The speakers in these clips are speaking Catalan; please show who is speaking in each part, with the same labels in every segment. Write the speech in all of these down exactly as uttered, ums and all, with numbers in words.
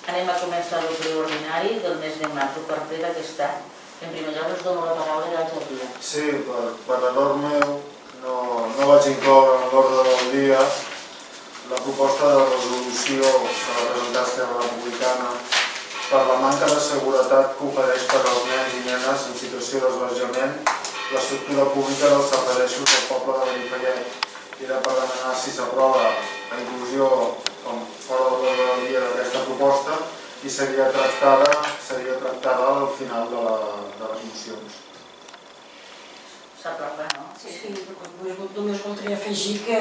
Speaker 1: Anem a començar el ple ordinari del mes de març, per ple d'aquest any. En primer lloc, us dono la paraula de l'Àngel.
Speaker 2: Sí, per error meu no vaig incloure en l'ordre del dia la proposta de resolució que va presentar Esquerra Republicana per la manca de seguretat que ofereix per als nens i nenes en situació d'esbarjament l'estructura pública dels serveixos del poble de Benifallet. Era per demanar si s'aprova la inclusió fora de l'ordre del dia d'aquesta proposta i seria tractada al final de les mocions.
Speaker 1: S'aprova, no?
Speaker 3: Sí, només voldria afegir que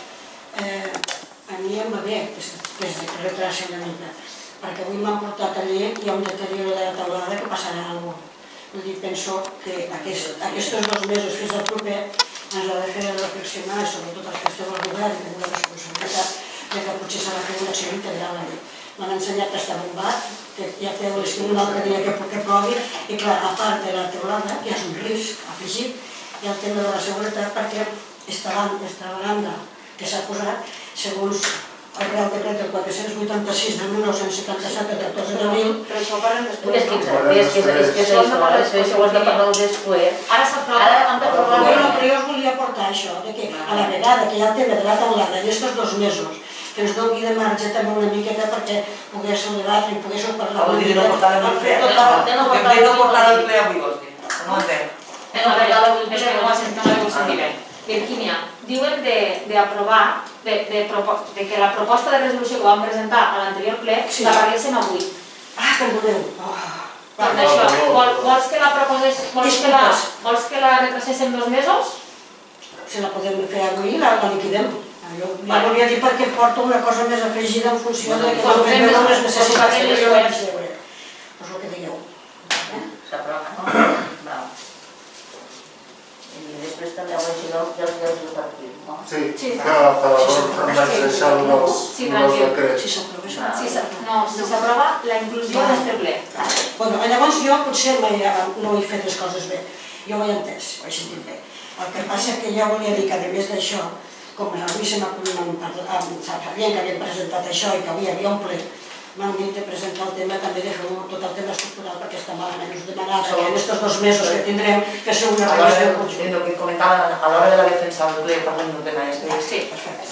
Speaker 3: a mi em va bé aquest retràs una mica, perquè avui m'han portat allí i hi ha un deterioro de la teulada que passarà alguna cosa. Vull dir, penso que aquests dos mesos fins al proper ens ha de fer reflexionar, sobretot els que estem al govern, que tenim la responsabilitat que potser s'ha de fer una acció integral allà. M'han ensenyat que està bombat, que ja té l'estiu un altre dia que plovi, i clar, a part de la teulada, que és un risc afegit, hi ha el tema de la seguretat perquè extravagant que s'ha posat, segons el Real Decret del quatre-cents vuitanta-sis de mil nou-cents setanta-set de catorze d'abril.
Speaker 1: Però això ho parlem després. És que és això, això ho has de parlar després. Ara s'aprova, hem d'aprovar.
Speaker 3: Però jo us volia portar això, que a la vegada que hi ha el tema de la teulada i aquests dos mesos, que ens doni de marge també una miqueta perquè poguéssim debatre i poguéssim parlar.
Speaker 4: Vol dir no portar el ple? De no portar el ple avui, vols dir? No ho entenc.
Speaker 5: A veure, és que no ho sentirem. Virgínia, diuen d'aprovar, de que la proposta de resolució que vam presentar a l'anterior ple la parléssim avui.
Speaker 3: Ah, perdoneu.
Speaker 5: Per això, vols que la proposés, vols que la retracéssim dos mesos?
Speaker 3: Si la podem fer avui, la liquidem. Jo volia dir perquè porto una cosa més afegida en funció de les necessitats que jo vaig veure. És el que digueu.
Speaker 1: S'aprova, no? I després també el regidor dels llocs del partit, no?
Speaker 2: Sí, que per error em vaig deixar els decrets.
Speaker 5: No, si s'aprova la inclusió d'aquest ple.
Speaker 3: Llavors jo potser no he fet les coses bé. Jo ho he entès, ho he sentit bé. El que passa és que jo volia dir que a més d'això, com avui se m'ha sabien que havien presentat això i que avui hi havia un ple, m'han dit de presentar el tema també de fer tot el tema estructural perquè està malament. Us demanava que en aquests dos mesos que tindrem fer-se una revisió conjunta.
Speaker 4: El que comentava a l'hora de la defensa del ple parlem d'un tema este.
Speaker 3: Sí, perfecte.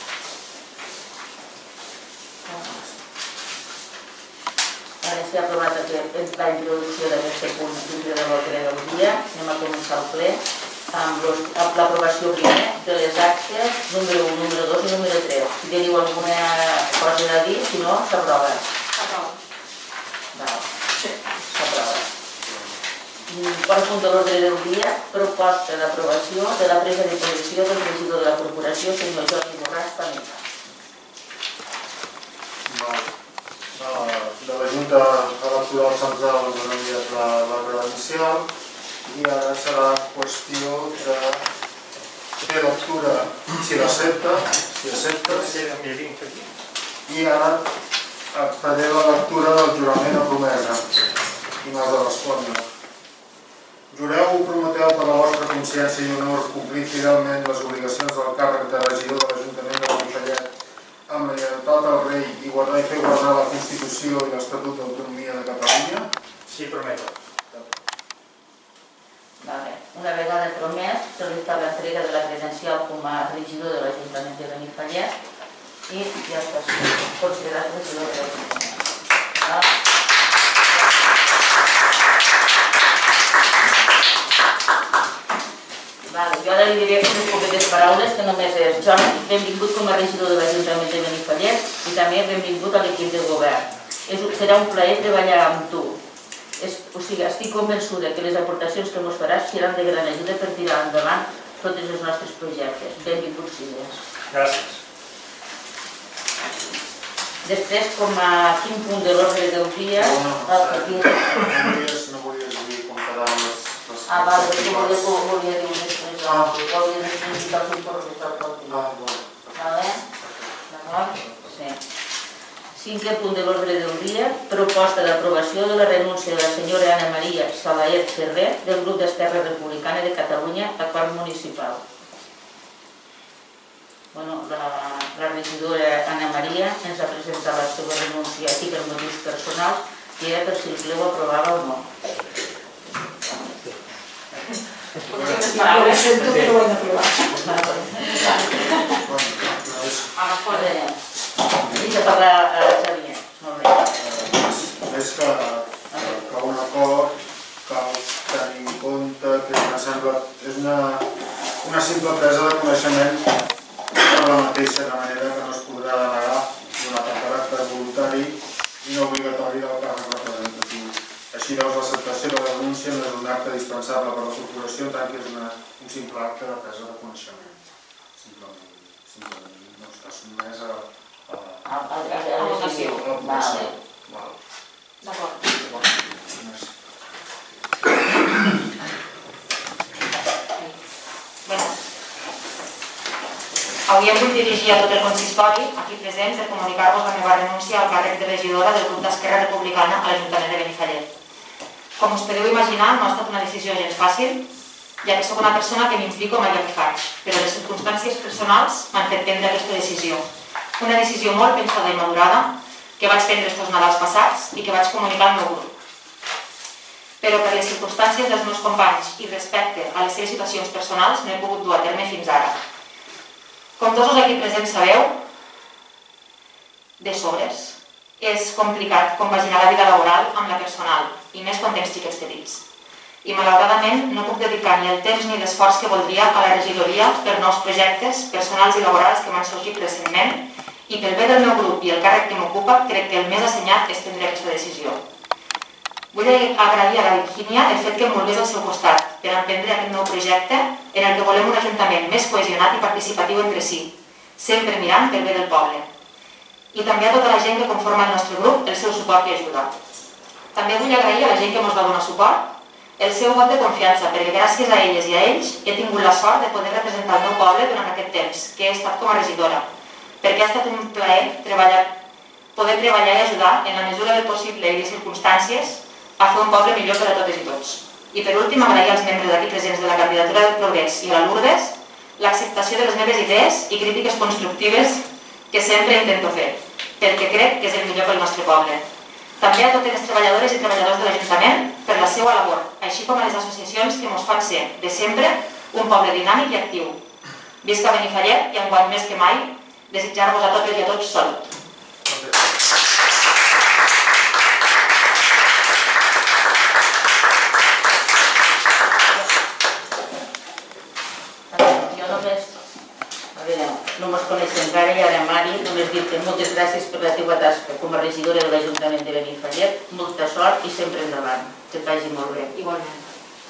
Speaker 1: Ara s'ha aprovat la introducció d'aquest punt dintre de l'ordre del dia. Anem a començar el ple amb l'aprovació primer de les actes número un, número dos i número tres. Si teniu alguna cosa a dir, si no, s'aprova.
Speaker 5: S'aprova.
Speaker 1: S'aprova. Quart punt de l'ordre del dia, proposta d'aprovació de la presa de posició del regidor de la corporació, senyor Jordi Borràs Panetta.
Speaker 2: De la Junta Electoral Central ens han enviat la credencial i ara serà qüestió de fer lectura, si l'accepta, si acceptes, i ara faré la lectura del jurament a promesa i m'has de respondre. Jureu o prometeu per la vostra consciència i honor complir fidelment les obligacions del càrrec de regidor de l'Ajuntament de Benifallet amb la lleialtat al rei i guardar i fer guardar la Constitució i l'Estatut d'Autonomia de Catalunya?
Speaker 6: Sí, prometo.
Speaker 1: Una vegada promès, se li fa l'entrega de la credencial com a regidor de l'Ajuntament de Benifallet i ja està considerat regidor de l'Ajuntament. Jo ara li diré unes poquetes paraules que només és Jordi, benvingut com a regidor de l'Ajuntament de Benifallet i també benvingut a l'equip de govern. Serà un plaer treballar amb tu. O sigui, estic convençuda que les aportacions que ens faràs seran de gran ajuda per tirar endavant tots els nostres projectes. Benvinguts sigues.
Speaker 6: Gràcies.
Speaker 1: Després, com a quin punt de l'ordre del dia...
Speaker 2: No volies dir com quedaven les...
Speaker 1: Ah, val, perquè volia dir després. Volia dir els informes del propi.
Speaker 2: Ah, bon.
Speaker 1: Vale? D'acord? Sí. Cinquè punt de l'ordre del dia, proposta d'aprovació de la renúncia de la senyora Ana Maria Salaet Ferrer del grup d'Esquerra Republicana de Catalunya a quart municipal. Bueno, la... la regidora Anna Maria ens ha presentat la seva renúncia i per motius personals i era per si el ple ho aprovava o no.
Speaker 3: Ho sento que no ho he d'aprovar.
Speaker 1: I de parlar a Xavier. Molt bé.
Speaker 2: Més que un acord cal tenir en compte que és una simple presa de coneixement per la mateixa, de manera que no es podrà denegar donar per caràcter voluntari i no obligatori del càrrec representatiu. Així doncs, l'acceptació de la denúncia no és un acte dispensable per a la corporació, en tant que és un simple acte de presa de coneixement. Simplement no està sotmès a
Speaker 1: a votació.
Speaker 5: D'acord.
Speaker 6: Avui em vull dirigir a tot el consistori, aquí present, per comunicar-vos la meva renúncia al càrrec de regidora del grup d'Esquerra Republicana a l'Ajuntament de Benifallet. Com us podeu imaginar, no ha estat una decisió gens fàcil, ja que sóc una persona que m'implico amb allò que faig, però les circumstàncies personals m'han fet prendre aquesta decisió. Una decisió molt pensada i madurada, que vaig prendre estos Nadals passats i que vaig comunicar al meu grup. Però per les circumstàncies dels meus companys i respecte a les seves situacions personals no he pogut dur a terme fins ara. Com tots els aquí presents sabeu, de sobres, és complicat compaginar la vida laboral amb la personal, i més quan tens xiquets petits. I malauradament no puc dedicar ni el temps ni l'esforç que voldria a la regidoria per nous projectes personals i laborals que m'han sorgit recentment, i pel bé del meu grup i el càrrec que m'ocupa, crec que el més assenyat és prendre aquesta decisió. Vull agrair a la Virgínia el fet que em volgués al seu costat per emprendre aquest nou projecte en el que volem un ajuntament més cohesionat i participatiu entre si, sempre mirant pel bé del poble. I també a tota la gent que conforma el nostre grup el seu suport i ajuda. També vull agrair a la gent que ens va donar suport el seu vot de confiança, perquè gràcies a elles i a ells he tingut la sort de poder representar el meu poble durant aquest temps que he estat com a regidora, perquè ha estat un plaer poder treballar i ajudar en la mesura del possible i de circumstàncies a fer un poble millor per a totes i tots. I per últim, agrair als membres aquí presents de la candidatura del Progrés i a la Lourdes l'acceptació de les meves idees i crítiques constructives que sempre intento fer, perquè crec que és el millor pel nostre poble. També a totes les treballadores i treballadors de l'Ajuntament per la seva labor, així com a les associacions que ens fan ser, de sempre, un poble dinàmic i actiu. Visca Benifallet i enguany més que mai, desitjar-vos a totes i a tots salut.
Speaker 1: No mos coneixem encara i ara, Mari, només dir-te moltes gràcies per la teva tasca com a regidora de l'Ajuntament de Benifallet, molta sort i sempre endavant. Que et vagi molt bé.
Speaker 5: Igualment.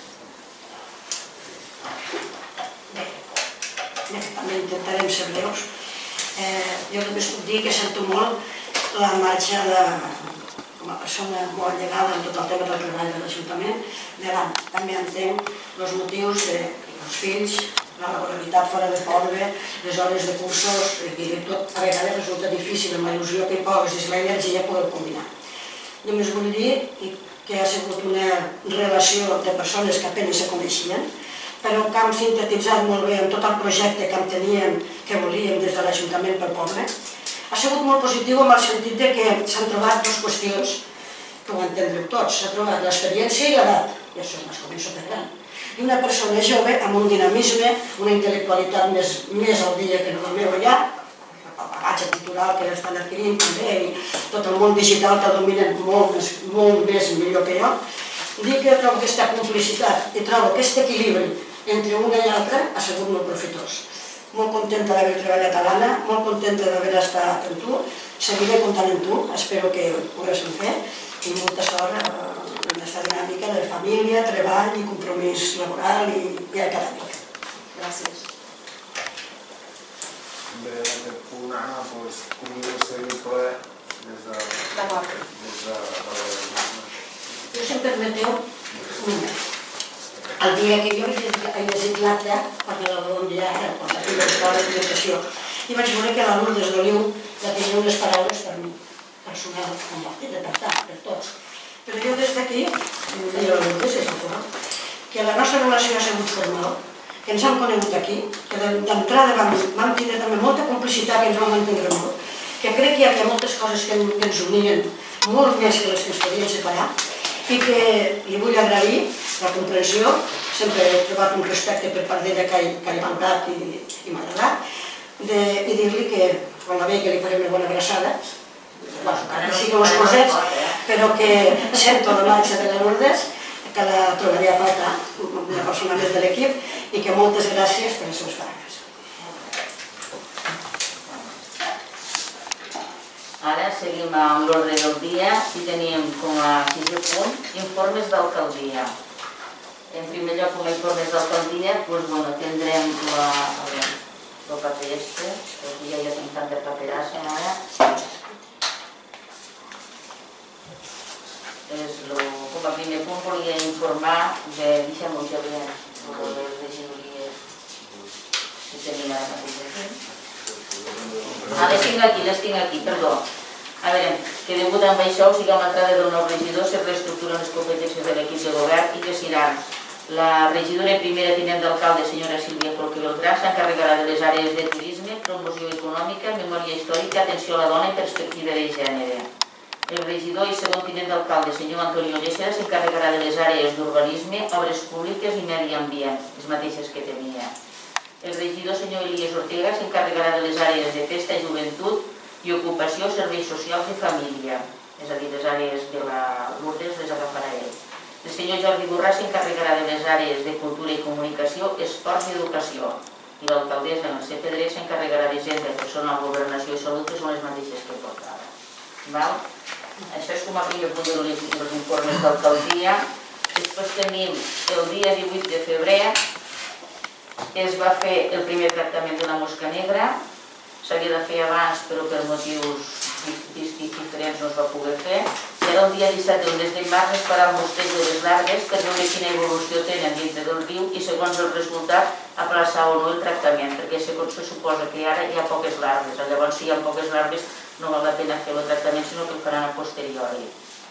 Speaker 3: Bé, també intentarem ser breus. Jo només puc dir que sento molt la marxa de, com a persona molt llegada en tot el tema del treball de l'Ajuntament, davant. També entenc els motius dels fills, la laboralitat fora de poble, les hores de cursos, i tot a vegades resulta difícil amb la il·lusió que hi poses i l'energia poder combinar. Només vull dir que ha sigut una relació de persones que apenas se coneixien, però que hem sintetitzat molt bé amb tot el projecte que teníem, que volíem des de l'Ajuntament pel poble. Ha sigut molt positiu en el sentit que s'han trobat dues qüestions que ho entendreu tots. S'ha trobat l'experiència i l'edat, i això més començo per gran. I una persona jove amb un dinamisme, una intel·lectualitat més al dia que no el meu allà, el bagatge cultural que estan adquirint també i tot el món digital que dominen molt més millor que jo, dic que trobo aquesta complicitat i trobo aquest equilibri entre una i l'altra ha sigut molt profitós. Molt contenta d'haver treballat a l'Anna, molt contenta d'haver estat amb tu, seguiré comptant amb tu, espero que ho poguéssim fer i molta sort en aquesta dinàmica de família, treball i compromís laboral i acadèmic. Gràcies.
Speaker 2: Bé, en aquest punt, Anna, convido a seguir el ple des de...
Speaker 5: D'acord.
Speaker 3: Jo, si em permeteu, el dia que jo he llegit l'acte, perquè la vam enviar ara, quan va fer la presentació, i vaig veure que la Lourdes d'Oliu ja tenia unes paraules per mi, personal, com va fer de per tots. Però jo des d'aquí, i la Lourdes és el que la nostra relació ha sigut formal, que ens han conegut aquí, que d'entrada vam tindre també molta complicitat i ens vam entendre molt, que crec que hi havia moltes coses que ens unien molt més que les que ens podien separar i que li vull agrair la comprensió, sempre he trobat un respecte per part d'ella que ha mandat i m'ha agradat, i dir-li que quan la veig que li faré una bona abraçada, que sigui uns cosets, però que sento la marxa de la Lourdes, que la trobaré a faltar, una persona més de l'equip, i que moltes gràcies per les seves paraules.
Speaker 1: Ara seguim amb l'ordre del dia i tenim com a sisè punt informes d'alcaldia. En primer lloc, com a informes d'alcaldia, tindrem el paper este, perquè ja hi ha tanta paperassa ara. Com a primer punt volia informar de, deixem-ho ja bé, de les regidories que tenim ara mateix aquí. Ah, les tinc aquí, les tinc aquí, perdó. A veure, que degut amb això, o sigui, amb l'entrada del nou regidor, se reestructuren les competències de l'equip de govern i que seran la regidora i primera tinent d'alcalde, senyora Sílvia Folque Beltrán, s'encarregarà de les àrees de turisme, promoció econòmica, memòria històrica, atenció a la dona i perspectiva de gènere. El regidor i segon tinent d'alcalde, senyor Antonio Llesera, s'encarregarà de les àrees d'urbanisme, obres públiques i medi ambient, les mateixes que tenia. El regidor, senyor Elias Ortega, s'encarregarà de les àrees de festa, joventut i ocupació, serveis socials i família. És a dir, les àrees de la Lourdes les agafarà ell. El senyor Jordi Borràs s'encarregarà de les àrees de cultura i comunicació, esports i educació. I l'alcaldessa, en el C. Pedret, s'encarregarà d'Hisenda, personal, governació i salut, que són les mateixes que portava. Això és com a primer punt dels informes d'alcaldia. Després tenim el dia divuit de febrer, es va fer el primer tractament d'una mosca negra, s'havia de fer abans però per motius diferents no es va poder fer, i ara el dia disset del mes de març es farà el mostreig de les larves per veure quina evolució tenen dintre del riu i segons el resultat aplaçar o no el tractament, perquè segons se suposa que ara hi ha poques larves, llavors si hi ha poques larves no val la pena fer el tractament sinó que el faran a posteriori.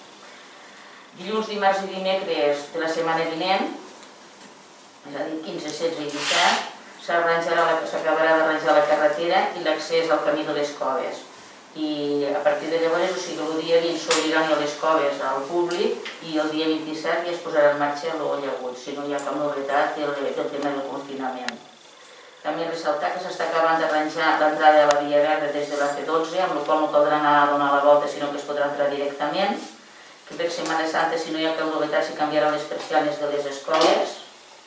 Speaker 1: Dilluns, dimarts i dimecres de la setmana vinent, és a dir, quinze, setze i disset, s'acabarà d'arranjar la carretera i l'accés al camí de les coves. I a partir de llavors, o sigui, el dia vint s'obriran les coves al públic i el dia vint-i-set ja es posarà en marxa l'O Llagut, si no hi ha cap novetat del tema del confinament. També ressaltar que s'està acabant d'arranjar l'entrada a la Via Verda des de la C dotze, amb la qual no caldrà anar a donar la volta, sinó que es podrà entrar directament, que per Setmana Santa, si no hi ha cap novetat, s'hi canviaran les persianes de les escoles,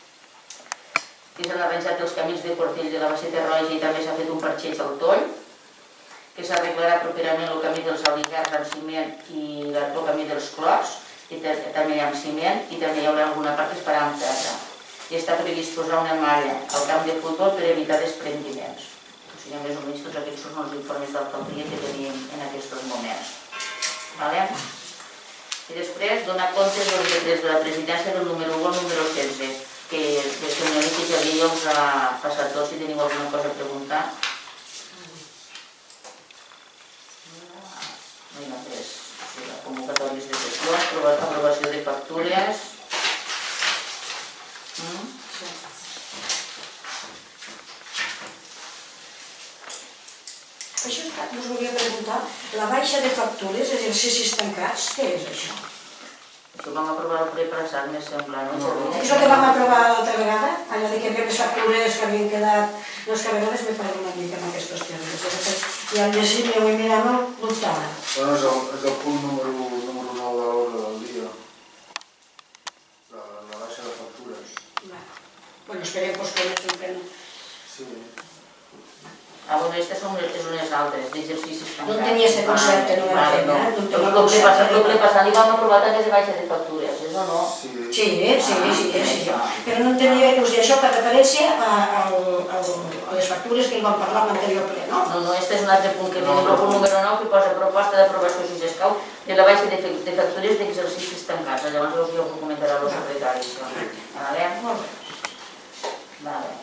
Speaker 1: que s'han arranjat els camins de Portell de la Basseta Roja i també s'ha fet un parxeig al Toll, que s'arreglarà properament el camí dels Aligars amb ciment i el camí dels Clots, també amb ciment, i també hi haurà alguna part que es farà amb terra. I està previst posar una malla al camp de futbol per evitar desprendiments. O sigui, més o menys tots aquests són els informes d'alcaldia que tenim en aquests moments. I després donar compte dels decrets de la presidència del número u al número setze, que el senyor Enrique Javier ja us ha passat tot, si teniu alguna cosa a preguntar. No hi ha res. Convocatòries de sessions, aprovació de factures.
Speaker 3: Això us volia preguntar, la baixa de factures, exercicis tancats, què és això?
Speaker 1: Això vam aprovar el ple passat, me sembla, no?
Speaker 3: És el que vam aprovar l'altra vegada? Allò de que hi havia les factures que havien quedat... No, és que a vegades m'he parlat una mica amb aquests temes. I al llegir m'ho he mirat molt dubtava.
Speaker 2: Bueno, és el punt número nou de l'ordre del dia. La baixa de factures.
Speaker 3: Bueno, esperem que estem fent...
Speaker 2: Sí.
Speaker 1: Ah, bueno, aquestes són unes altres, d'exercicis tancats.
Speaker 3: No tenia aquest concepte, no era fet, eh?
Speaker 1: El ple passat li vam aprovar també de baixa de factures, és o no?
Speaker 3: Sí, sí, sí. Però no entenia que us deia això per referència a les factures que hi vam parlar en l'anterior ple, no?
Speaker 1: No, no, este és un altre punt que tenim, el punt número nou, que posa proposta d'aprovació, si s'escau, de la baixa de factures d'exercicis tancats. Llavors us ho comentarà el secretari. Vale? Molt bé. Vale.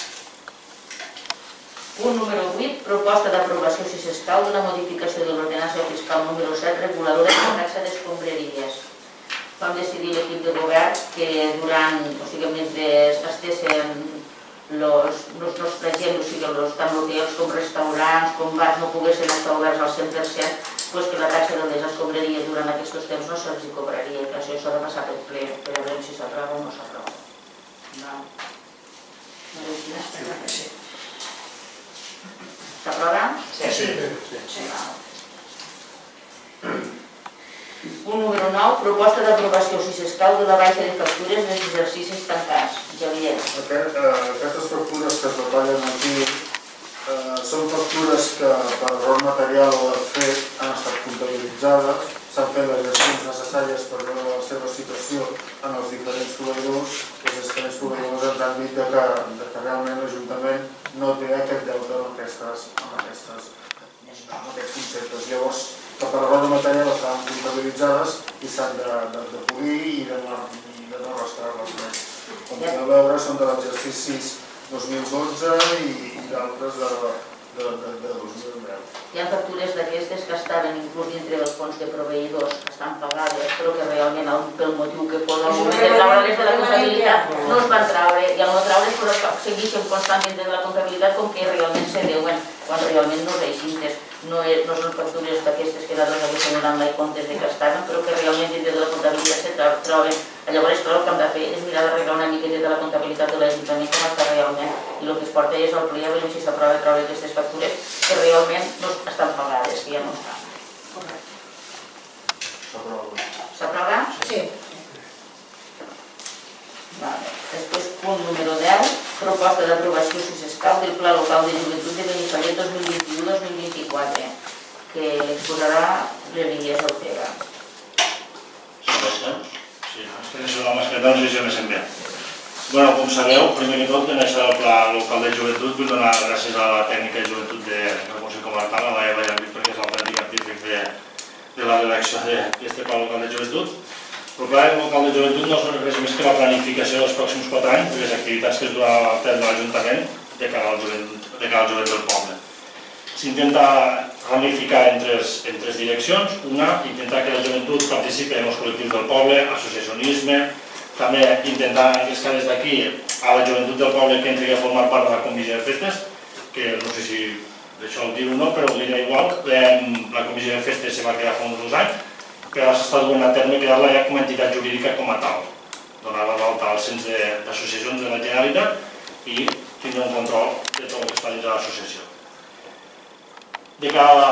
Speaker 1: Punt número vuit, proposta d'aprovació, si s'escau, d'una modificació de l'ordenança fiscal número set, reguladora de la taxa d'escombraries. Vam decidir l'equip de govern que durant, o sigui, mentre estiguessin els plegents, o sigui, tant hotels com restaurants, com bars, no poguessin estar oberts al cent per cent, que la taxa de les escombraries durant aquests temps no se'ls cobraria, que això s'ha de passar pel ple, per a veure si s'aprova o no s'aprova. S'aprova?
Speaker 2: Sí.
Speaker 1: Punt número nou, proposta d'aprovació, si s'escau, de la baixa de factures dels exercicis tancats. Javier.
Speaker 2: Aquestes factures que es detallen aquí són factures que per error material o de fet han estat comptabilitzades, s'han fet les gestions necessàries per veure la seva situació en els diferents proveïdors, i els diferents proveïdors ens han dit que realment l'Ajuntament no té aquest deute amb aquests conceptes. Llavors, que per error material estaven comptabilitzades i s'han de polir i de no arrastrar-les més. Com podeu veure, són de l'exercicis dos mil dotze i d'altres de dos mil deu.
Speaker 1: Hi ha factures d'aquestes que estaven inclús dintre dels fons de proveïdors que estan pagades, però que realment pel motiu que fos al moment de treure-les de la comptabilitat no es van treure, i al no treure's segueixen constant dintre de la comptabilitat com que realment se deuen, quan realment no és així. No són factures d'aquestes que nosaltres aquí se donen mai comptes que estaven, però que realment dintre de la comptabilitat se troben. Llavors, clar, el que hem de fer és mirar d'arreglar una miqueta de la comptabilitat de l'Ajuntament com està realment, i el que es porta és al ple a veure si s'aprova treure aquestes factures que realment no estan pagades, que ja no estan.
Speaker 2: S'aprova.
Speaker 1: S'aprova?
Speaker 3: Sí.
Speaker 1: Després, punt número deu, proposta d'aprovació, si s'escau, del Pla Local de Joventut de Benifallet dos mil vint-i-u dos mil vint-i-quatre, que exposarà l'Elies Ortega.
Speaker 7: Sí, és que això de la mascareta no sé si ho més bé. Bé, com sabeu, primer que tot, en això del Pla Local de Joventut, vull donar gràcies a la tècnica de joventut del Consell Comarcal, a la Eva Llavit, perquè és l'autèntic artífic de la redacció d'aquest Pla Local de Joventut. El Pla Local de Joventut no és res més que la planificació dels pròxims quatre anys de les activitats que es duran a terme a l'Ajuntament de cara al jovent del poble. S'intenta ramificar en tres direccions. Una, intentar que la joventut participi en els col·lectius del poble, associacionisme, també intentar en les cares d'aquí a la joventut del poble que entri a formar part de la comissió de festes, que no sé si d'això ho dir o no, però ho diré igual. La comissió de festes se va crear fa uns dos anys, que ara s'està duent a terme crear-la ja com a entitat jurídica com a tal, donar-la d'alta al cens d'associacions de la Generalitat i tindre un control de tot el que està dins de l'associació. De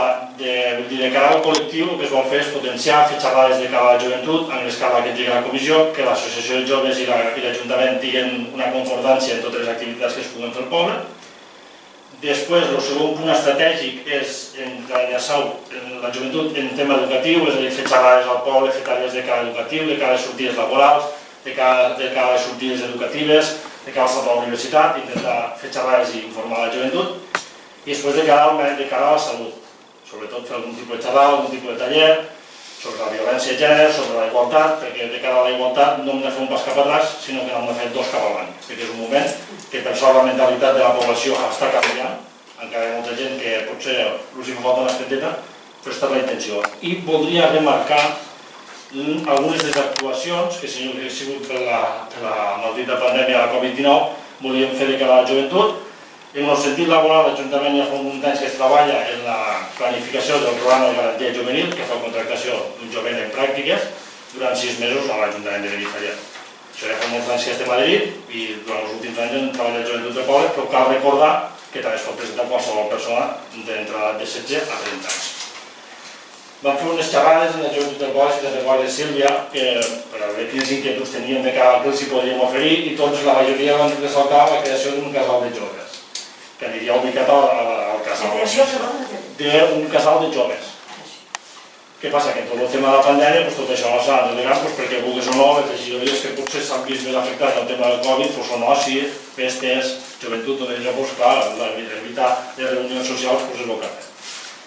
Speaker 7: cara al col·lectiu, el que es vol fer és potenciar, fer xerrades de cara a la joventut, en l'escala que entri a la comissió, que l'associació de joves i l'Ajuntament tinguin una concordància en totes les activitats que es puguen fer al poble. Després, el segon punt estratègic és enllaçar la joventut en tema educatiu, és a dir, fer xerrades al poble, fer talles de cara educatiu, de cara a les sortides laborals, de cara a les sortides educatives, de cara a la universitat, intentar fer xerrades i informar la joventut. I després de cara a la salut, sobretot fer algun tipus de xerrada, algun tipus de taller, sobre la violència de gènere, sobre la igualtat, perquè de cara a la igualtat no hem de fer un pas cap atrás, sinó que hem de fer dos cap avant. Perquè és un moment que per sort la mentalitat de la població està canviant, encara hi ha molta gent que potser els hi fa falta una esteteta, però està la intenció. I voldria remarcar algunes de les actuacions que, si no hagués sigut per la maldita pandèmia de la Covid dinou, volíem fer de cara a la joventut. En el sentit laboral, l'Ajuntament ja fa uns anys que es treballa en la planificació del programa de garantia juvenil, que fa contractació d'un jovent en pràctiques durant sis mesos a l'Ajuntament de Benifallet. Això ja fa molts anys que estem a Madrid i durant els últims anys hem treballat el joventut del poble, però cal recordar que també es pot presentar qualsevol persona d'entre de setze a trenta anys. Vam fer unes xerrades en la joventut del poble, si te'n recordes, Sílvia, per a veure quines inquietuds tenien de cara al que els hi podríem oferir, i tots, la majoria, van ressaltar la creació d'un casal de joves, que aniria ubicat al casal d'un casal de joves. Què passa? Que tot el tema de la pandèmia, tot això no s'ha delegat perquè vulguis o no, les regidories que potser s'han vist més afectats al tema del Covid són oci, festes, joventut, tot això, clar, evitar les reunions socials és el que fem.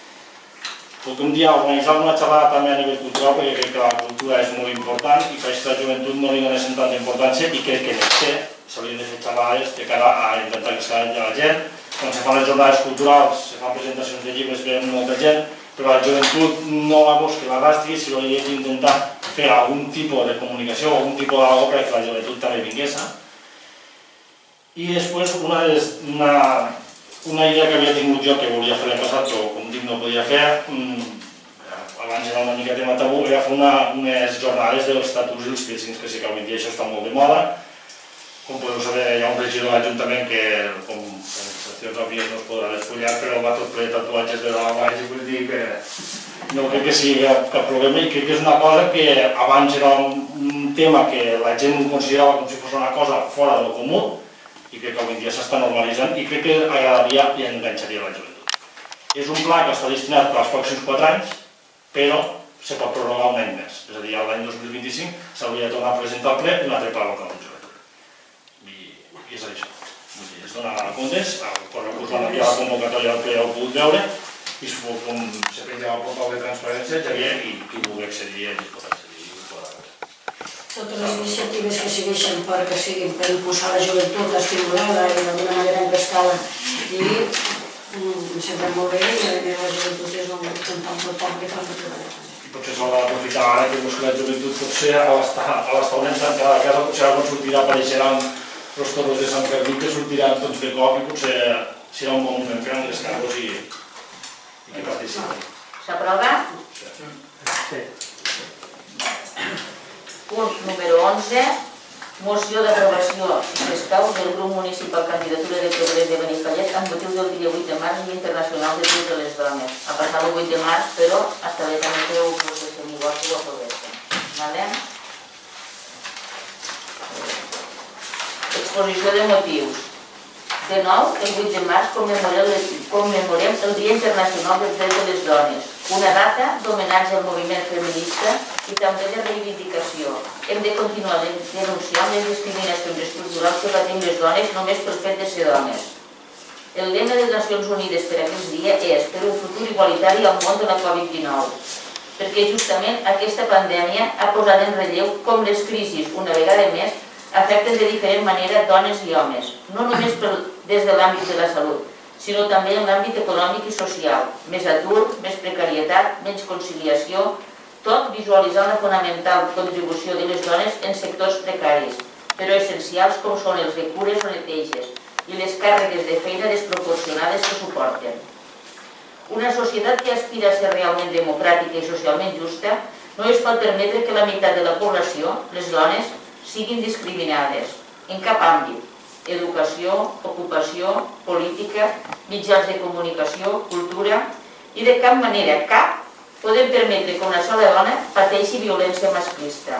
Speaker 7: Tot un dia organitzar una xerrada també a nivell cultural, perquè crec que la cultura és molt important i que a la joventut no li donessin tanta importància i crec que n'és té, s'haurien de fer xerrades de cara a intentar que es quedi la gent. Quan se fan les jornades culturals, se fan presentacions de llibres, ve molta gent, però la joventut no la vols que l'arrastri, si no hi ha d'intentar fer algun tipus de comunicació o algun tipus d'algo perquè la joventut també vingués. I després una, una, una idea que havia tingut jo que volia fer l'any passat, però com dic no podia fer, abans era una mica tema tabú, era fer una, unes jornades dels tatus i els piercings, que sí que avui dia això està molt de moda. Com podeu saber, hi ha un regidor de l'Ajuntament que, com administracions òbvies no es podrà despullar, però va tot ple de tatuatges de la baix i vull dir que no crec que sigui cap problema i crec que és una cosa que abans era un tema que la gent considerava com si fos una cosa fora del comú i crec que avui dia s'està normalitzant i crec que agradaria i enganxaria la joventut. És un pla que està destinat per als pròxims quatre anys, però se pot prorrogar un any més. És a dir, l'any dos mil vint-i-cinc s'hauria de tornar a presentar al ple un altre pla local de joventut. I és això. Es dona comptes, el correu que us van enviar la convocatòria del ple ho heu pogut veure i com se penja el portal de transparència, Xavier, i qui vulgui accedir hi pot accedir.
Speaker 3: Totes les iniciatives que segueixen per que siguin per impulsar la joventut, estimular-la i d'alguna manera engrescar-la i em sembla molt bé i la joventut és un tan important que fa que treballar.
Speaker 7: I potser s'haurà d'aprofitar ara que busca la joventut, potser a l'establiment tancada de casa, potser quan sortirà apareixeran els toros de Sant Fermí que sortiran tots de cop i potser serà un bon moment per engrescar-los i que participin.
Speaker 1: S'aprova?
Speaker 7: Sí.
Speaker 1: Punt número onze, moció d'aprovació, si s'escau, del grup municipal Candidatura de Progrés de Benifallet amb motiu del dia vuit de març, Dia Internacional de Totes les Dones. Ha passat el vuit de març, però hasta bé també creu que us deixem igual que ho aproveixen. Vale? Exposició de motius. De nou, el vuit de març commemorem el Dia Internacional dels Drets de les Dones, una data d'homenatge al moviment feminista i també de reivindicació. Hem de continuar denunciant les discriminacions estructurals que patim les dones només pel fet de ser dones. El lema de les Nacions Unides per aquest dia és per un futur igualitari al món de la Covid dinou, perquè justament aquesta pandèmia ha posat en relleu com les crisis, una vegada més, afecten de diferent manera dones i homes, no només des de l'àmbit de la salut, sinó també en l'àmbit econòmic i social. Més atur, més precarietat, menys conciliació, tot visualitzant la fonamental contribució de les dones en sectors precaris, però essencials com són els de cures o neteges i les càrregues de feina desproporcionades que suporten. Una societat que aspira a ser realment democràtica i socialment justa no es pot permetre que la meitat de la població, les dones, siguin discriminades en cap àmbit. Educació, ocupació, política, mitjans de comunicació, cultura i de cap manera, cap, podem permetre que una sola dona pateixi violència masclista.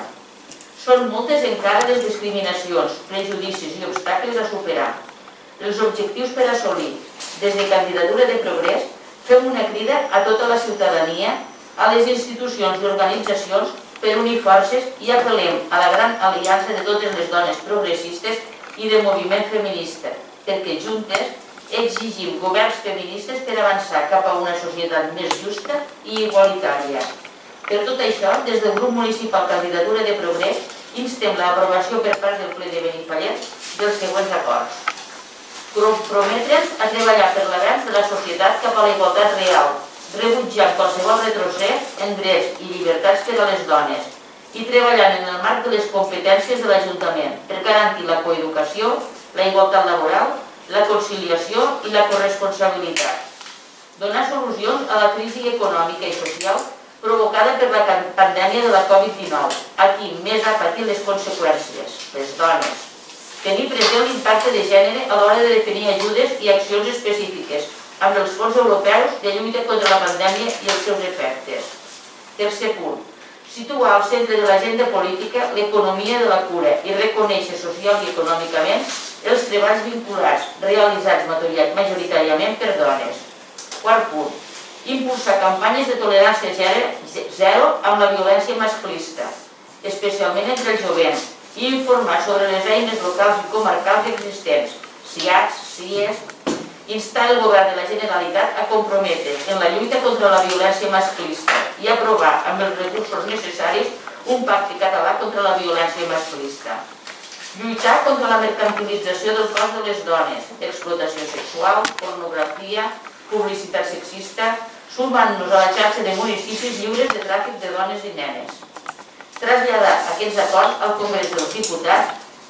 Speaker 1: Són moltes encara les discriminacions, prejudicis i obstacles a superar. Els objectius per assolir, des de Candidatura de Progrés, fem una crida a tota la ciutadania, a les institucions i organitzacions per unir forces i apel·lem a la gran aliança de totes les dones progressistes i de moviment feminista, perquè juntes exigim governs feministes per avançar cap a una societat més justa i igualitària. Per tot això, des del grup municipal Candidatura de Progrés, instem l'aprovació per part del ple de Benifallet dels següents acords. Comprometre'ns a treballar per l'avanç de la societat cap a la igualtat real, rebutjant qualsevol retrocés en drets i llibertats per a les dones i treballant en el marc de les competències de l'Ajuntament per garantir la coeducació, la igualtat laboral, la conciliació i la corresponsabilitat. Donar solucions a la crisi econòmica i social provocada per la pandèmia de la Covid dinou, a qui més ha patit les conseqüències, les dones. Tenir present l'impacte de gènere a l'hora de definir ajudes i accions específiques amb els fons europeus de lluita contra la pandèmia i els seus efectes. Tercer punt. Situar al centre de l'agenda política l'economia de la cura i reconèixer social i econòmicament els treballs vinculats, realitzats majoritàriament per dones. Quart punt. Impulsar campanyes de tolerància zero amb la violència masclista, especialment entre el jovent, i informar sobre les eines locals i comarcals existents, S I A Cs, S I Es, instar el govern de la Generalitat a comprometre en la lluita contra la violència masclista i aprovar amb els recursos necessaris un pacte català contra la violència masclista. Lluitar contra la mercantilització del cos de les dones, explotació sexual, pornografia, publicitat sexista, sumant-nos a la xarxa de municipis lliures de tràfic de dones i nenes. Traslladar aquests acords al Congrés dels Diputats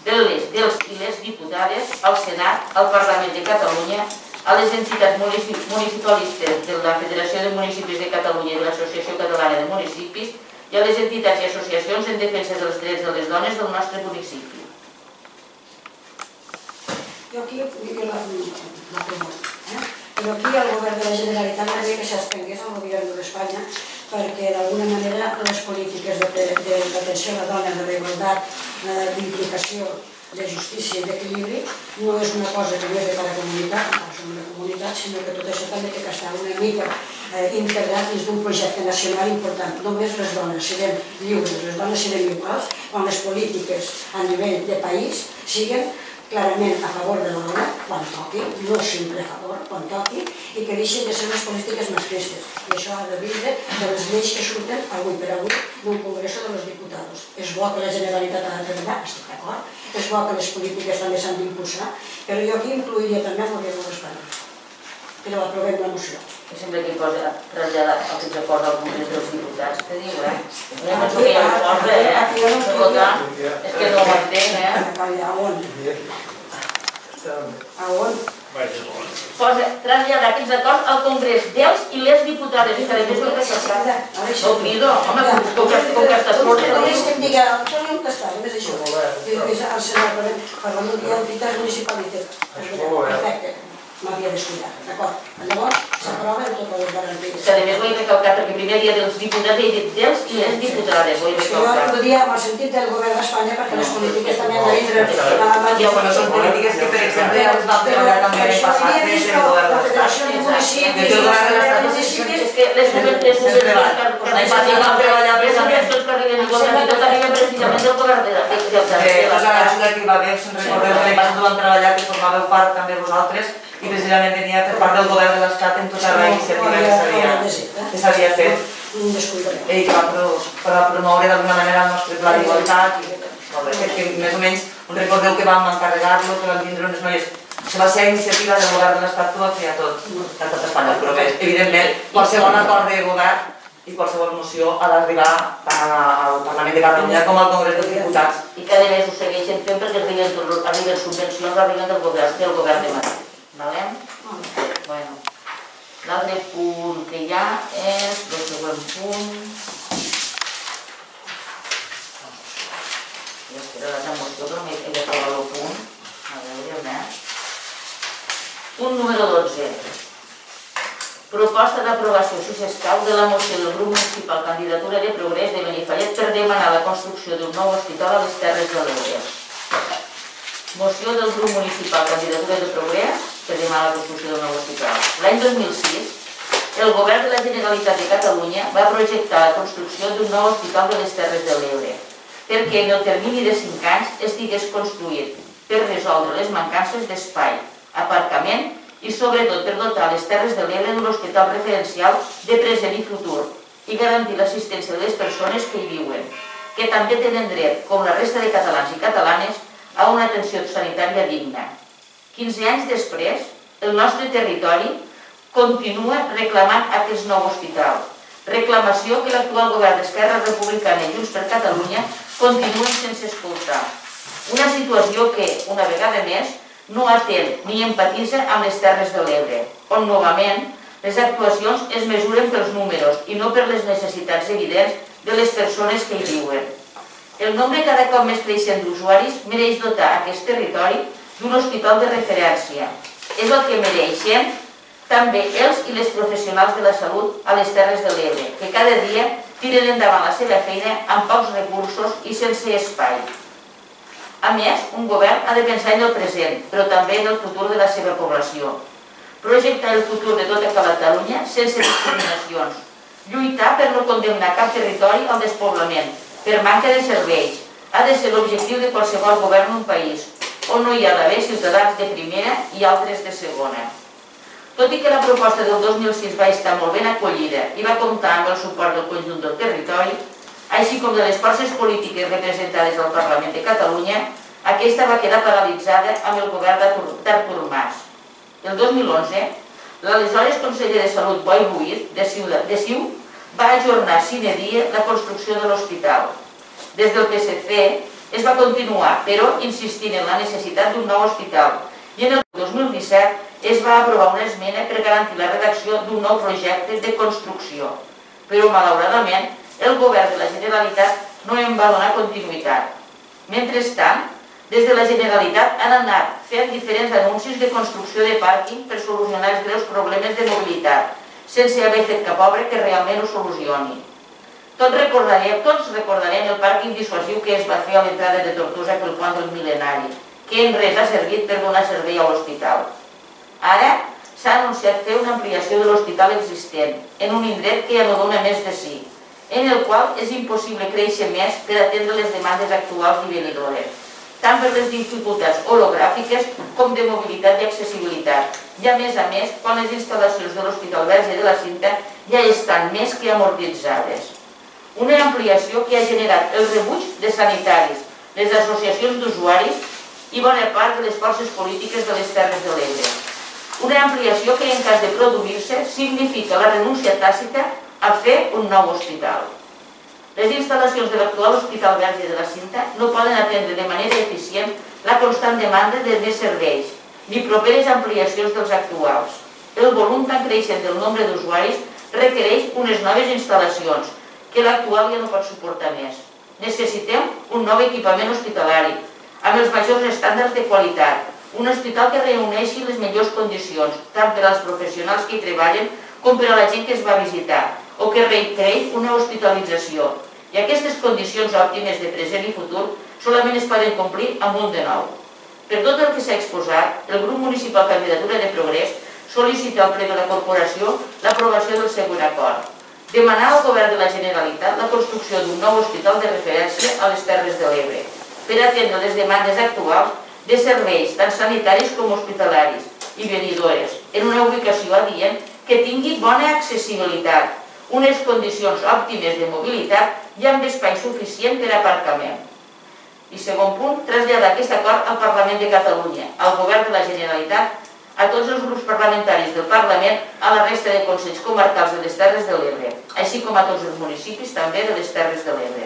Speaker 1: de les, dels i les diputades al Senat, al Parlament de Catalunya, a les entitats municipalistes de la Federació de Municipis de Catalunya i de l'Associació Catalana de Municipis i a les entitats i associacions en defensa dels drets de les dones del nostre municipi.
Speaker 3: Jo aquí jo la, la promoc, eh? Però aquí el govern de la Generalitat m'agradaria que s'estengués al govern d'Espanya perquè d'alguna manera les polítiques d'atenció a la dona, de la igualtat, d'implicació, de justícia i d'equilibri no és una cosa que no és de cada comunitat, no som una comunitat, sinó que tot això també té que estar una mica integrat dins d'un projecte nacional important. Només les dones siguem lliures, les dones siguem iguals, quan les polítiques a nivell de país siguin clarament a favor de la dona, quan toqui, no sempre a favor, quan toqui, i que deixin de ser les polítiques masclistes. I això ha de vindre de les lleis que surten avui per avui d'un Congreso de los Diputados. És bo que la Generalitat ha de treballar, estic d'acord, és bo que les polítiques també s'han d'impulsar, però jo aquí incluiria també el govern d'Espanya, que no aprovem la moció.
Speaker 1: Que sempre que posa traslladar el que ens posa al Congrés dels Diputats, que diu, eh? No penso que ja ho posa, eh? Per tant, és que no ho entenc, eh?
Speaker 3: A on? A on?
Speaker 1: Posa traslladar aquests acords al Congrés dels i les diputades, i cada vegada que s'assada. No crido, home, com que estàs fort.
Speaker 3: No és que em digui, Antoni, on estàs? Només això. És al Senat, Parlament i entitats municipalistes. Perfecte. M'havia descuidat, d'acord? Llavors, s'aprova amb totes les garanties.
Speaker 1: Que a més ho he recalcat, perquè primer dia dels diputats he dit dels i les diputades, ho he recalcat.
Speaker 3: Jo ho diria amb el sentit del govern d'Espanya, perquè les polítiques també han de vindre...
Speaker 4: Ja, bueno, són polítiques que, per exemple, ja les vam treballar també l'any passat des del govern de l'Estat.
Speaker 3: La Federació de Municipis...
Speaker 4: Des del govern de l'Estat.
Speaker 1: És que les subvencions que
Speaker 4: L'any passat vam treballar precisament...
Speaker 1: que arriben igualment i tot arriben precisament del govern de l'Estat.
Speaker 4: Tota l'ajuda que hi va haver, si em recordeu, l'any passat ho vam treballar, que formàveu part també vosaltres, i precisament venia per part del govern de l'Estat en tota la iniciativa que s'havia fet i que va promoure d'alguna manera el nostre pla d'igualtat i que més o menys recordeu que vam encarregar-lo, que vam vindre unes noies. Això va ser la iniciativa del govern de l'Estat que ho va fer a tot, a tot Espanya, però evidentment qualsevol acord de govern i qualsevol moció ha d'arribar tant al Parlament de Catalunya com al Congrés dels Diputats.
Speaker 1: I cada mes ho segueixen fent perquè arriben subvencions, arriben del govern de Madrid. Vale? Bueno, l'altre punt que hi ha és el següent punt. Jo espero la moció, però he de trobar el punt. A veure, eh? Punt número dotze. Proposta d'aprovació, si s'escau, de la moció del grup municipal Candidatura de Progrés de Benifallet per demanar la construcció d'un nou hospital a les Terres de l'Ebre. Moció del grup municipal Candidatura de Progrés per demanar la construcció d'un nou hospital. L'any dos mil sis, el govern de la Generalitat de Catalunya va projectar la construcció d'un nou hospital de les Terres de l'Ebre perquè en el termini de cinc anys estigués construït per resoldre les mancances d'espai, aparcament i sobretot per dotar les Terres de l'Ebre d'un hospital referencial de present i futur i garantir l'assistència de les persones que hi viuen, que també tenen dret, com la resta de catalans i catalanes, a una atenció sanitària digna. quinze anys després, el nostre territori continua reclamant aquest nou hospital. Reclamació que l'actual govern d'Esquerra Republicana i Junts per Catalunya continuen sense escoltar. Una situació que, una vegada més, no atén ni empatitza amb les Terres de l'Ebre, on novament les actuacions es mesuren pels números i no per les necessitats evidents de les persones que hi viuen. El nombre cada cop més creixent d'usuaris mereix dotar aquest territori d'un hospital de referència. És el que mereixen també els i les professionals de la salut a les Terres de l'Ebre, que cada dia tiren endavant la seva feina amb pocs recursos i sense espai. A més, un govern ha de pensar en el present, però també en el futur de la seva població. Projectar el futur de tota Catalunya sense discriminacions. Lluitar per no condemnar cap territori al despoblament, per manca de serveis. Ha de ser l'objectiu de qualsevol govern d'un país, on no hi ha d'haver ciutadans de primera i altres de segona. Tot i que la proposta del dos mil sis va estar molt ben acollida i va comptar amb el suport del conjunt del territori, així com de les forces polítiques representades al Parlament de Catalunya, aquesta va quedar paralitzada amb el govern d'Artur Mas. El dos mil onze, l'aleshores conseller de Salut Boi Ruiz, de CiU, va ajornar sine die la construcció de l'hospital. Des del P S C Es va continuar, però insistint en la necessitat d'un nou hospital, i en el dos mil disset es va aprovar una esmena per garantir la redacció d'un nou projecte de construcció. Però, malauradament, el govern de la Generalitat no en va donar continuïtat. Mentrestant, des de la Generalitat han anat fent diferents anuncis de construcció de pàrquing per solucionar els greus problemes de mobilitat, sense haver fet cap obra que realment ho solucioni. Tots recordarem, tots recordarem el pàrquing dissuasiu que es va fer a l'entrada de Tortosa pel pont del Mil·lenari, que en res ha servit per donar servei a l'hospital. Ara s'ha anunciat fer una ampliació de l'hospital existent, en un indret que ja no dona més de sí, en el qual és impossible créixer més per atendre les demandes actuals i venidores, tant per les dificultats orogràfiques com de mobilitat i accessibilitat. I a més a més, quan les instal·lacions de l'Hospital Verge de la Cinta ja estan més que amortitzades. Una ampliació que ha generat el rebuig de sanitaris, les associacions d'usuaris i bona part de les forces polítiques de les Terres de l'Ebre. Una ampliació que, en cas de produir-se, significa la renúncia tàcita a fer un nou hospital. Les instal·lacions de l'actual Hospital Verge de la Cinta no poden atendre de manera eficient la constant demanda de més serveis, ni properes ampliacions dels actuals. El volum tan creixent del nombre d'usuaris requereix unes noves instal·lacions, que l'actual ja no pot suportar més. Necessitem un nou equipament hospitalari, amb els majors estàndards de qualitat, un hospital que reuneixi les millors condicions, tant per als professionals que hi treballen com per a la gent que es va visitar, o que requereix una hospitalització. I aquestes condicions òptimes de present i futur solament es poden complir amb un de nou. Per tot el que s'ha exposat, el grup municipal Candidatura de Progrés sol·licita al ple de la corporació l'aprovació del següent acord. Demanar al govern de la Generalitat la construcció d'un nou hospital de referència a les Terres de l'Ebre, per atendre les demandes actuals de serveis tant sanitaris com hospitalaris i venidores, en una ubicació adient que tingui bona accessibilitat, unes condicions òptimes de mobilitat i amb espai suficient per a aparcament. I segon punt, traslladar aquest acord al Parlament de Catalunya, al govern de la Generalitat, a tots els grups parlamentaris del Parlament, a la resta de consells comarcals de les Terres de l'Ebre, així com a tots els municipis també de les Terres de l'Ebre.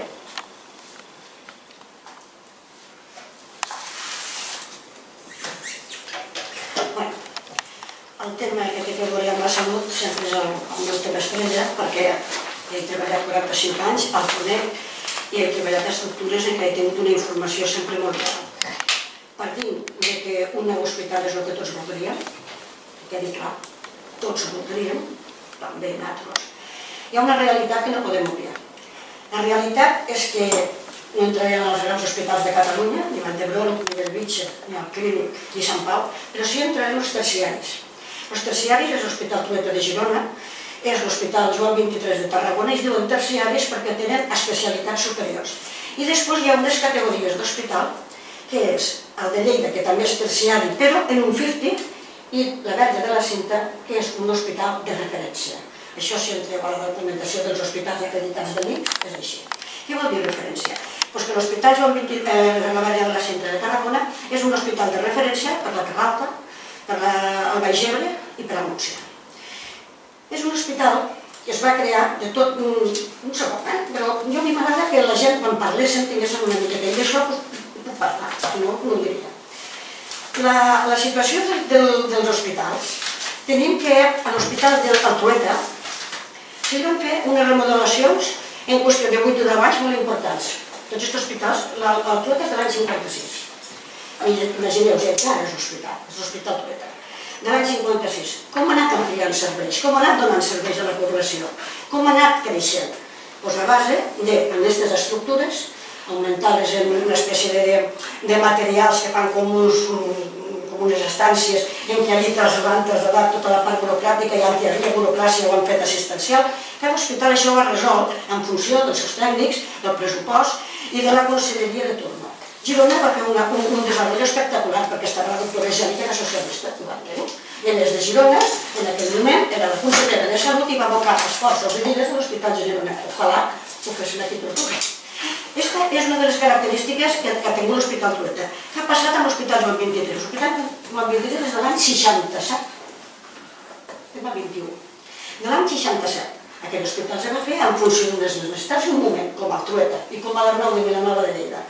Speaker 3: El tema que té a veure amb la salut sempre és el meu tema estrella, perquè he treballat quaranta-cinc anys, el conec, i he treballat estructures en què he tingut una informació sempre molt clara. Partint que un nou hospital és el que tots voldríem, que quedi clar, tots voldríem, també nosaltres. Hi ha una realitat que no podem obviar. La realitat és que no entraré en els grans hospitals de Catalunya, ni Vall d'Hebron, ni Bellvitge, ni el Clínic, ni Sant Pau, però sí entraré en els terciaris. Els terciaris és l'Hospital Trueta de Girona, és l'Hospital Joan vint-i-tres de Tarragona, i es diuen terciaris perquè tenen especialitats superiors. I després hi ha unes categories d'hospital, que és el de Lleida, que també és terciari, però en un cinquanta, i la Verge de la Cinta, que és un hospital de referència. Això, si entreu a la documentació dels hospitals acreditats de l'I C S, és així. Què vol dir referència? Doncs que l'Hospital Joan vint-i-tres de la Verge de la Cinta de Tarragona és un hospital de referència per la Terra Alta, per el Baix Ebre i per la Múrcia. És un hospital que es va crear de tot un segon, però jo a mi m'agrada que la gent, quan parlessin, tinguessin una miqueta, i d'això puc parlar, si no, no ho diria. La situació dels hospitals, tenim que a l'Hospital del Trueta s'hi van fer unes remodelacions en qüestió de vuit o deu anys molt importants. Tots aquests hospitals, el Trueta és de l'any cinquanta-sis. Imagineu-vos, encara és l'hospital, és l'Hospital Trueta, de l'any cinquanta-sis. Com ha anat ampliant serveis? Com ha anat donant serveis a la població? Com ha anat creixent? Doncs a base d'aquestes estructures, augmentar-les en una espècie de materials que fan com unes estàncies en què allí trasladant, trasladant tota la part burocràtica i antiarria burocràcia ho han fet assistencial. Cada hospital això ho ha resolt en funció dels seus tècnics, del pressupost i de la conselleria de turno. Girona va fer un desenvolupament espectacular perquè estava la doctora Geli, que era socialista, i elles de Girona, en aquell moment, era la consellera de Salut i va abocar esforços i diners de l'Hospital de Girona. Ojalà ho fessin aquí a Tortosa. Aquesta és una de les característiques que ha tingut l'Hospital Trueta. Què ha passat amb l'Hospital Joan vint-i-tres? L'Hospital Joan vint-i-tres és de l'any seixanta-set. Estem al vint-i-u. De l'any seixanta-set. Aquest hospital se va fer en funció d'unes necessitats i un moment, com el Trueta i com a l'Arnau de Vilanova de Lleida.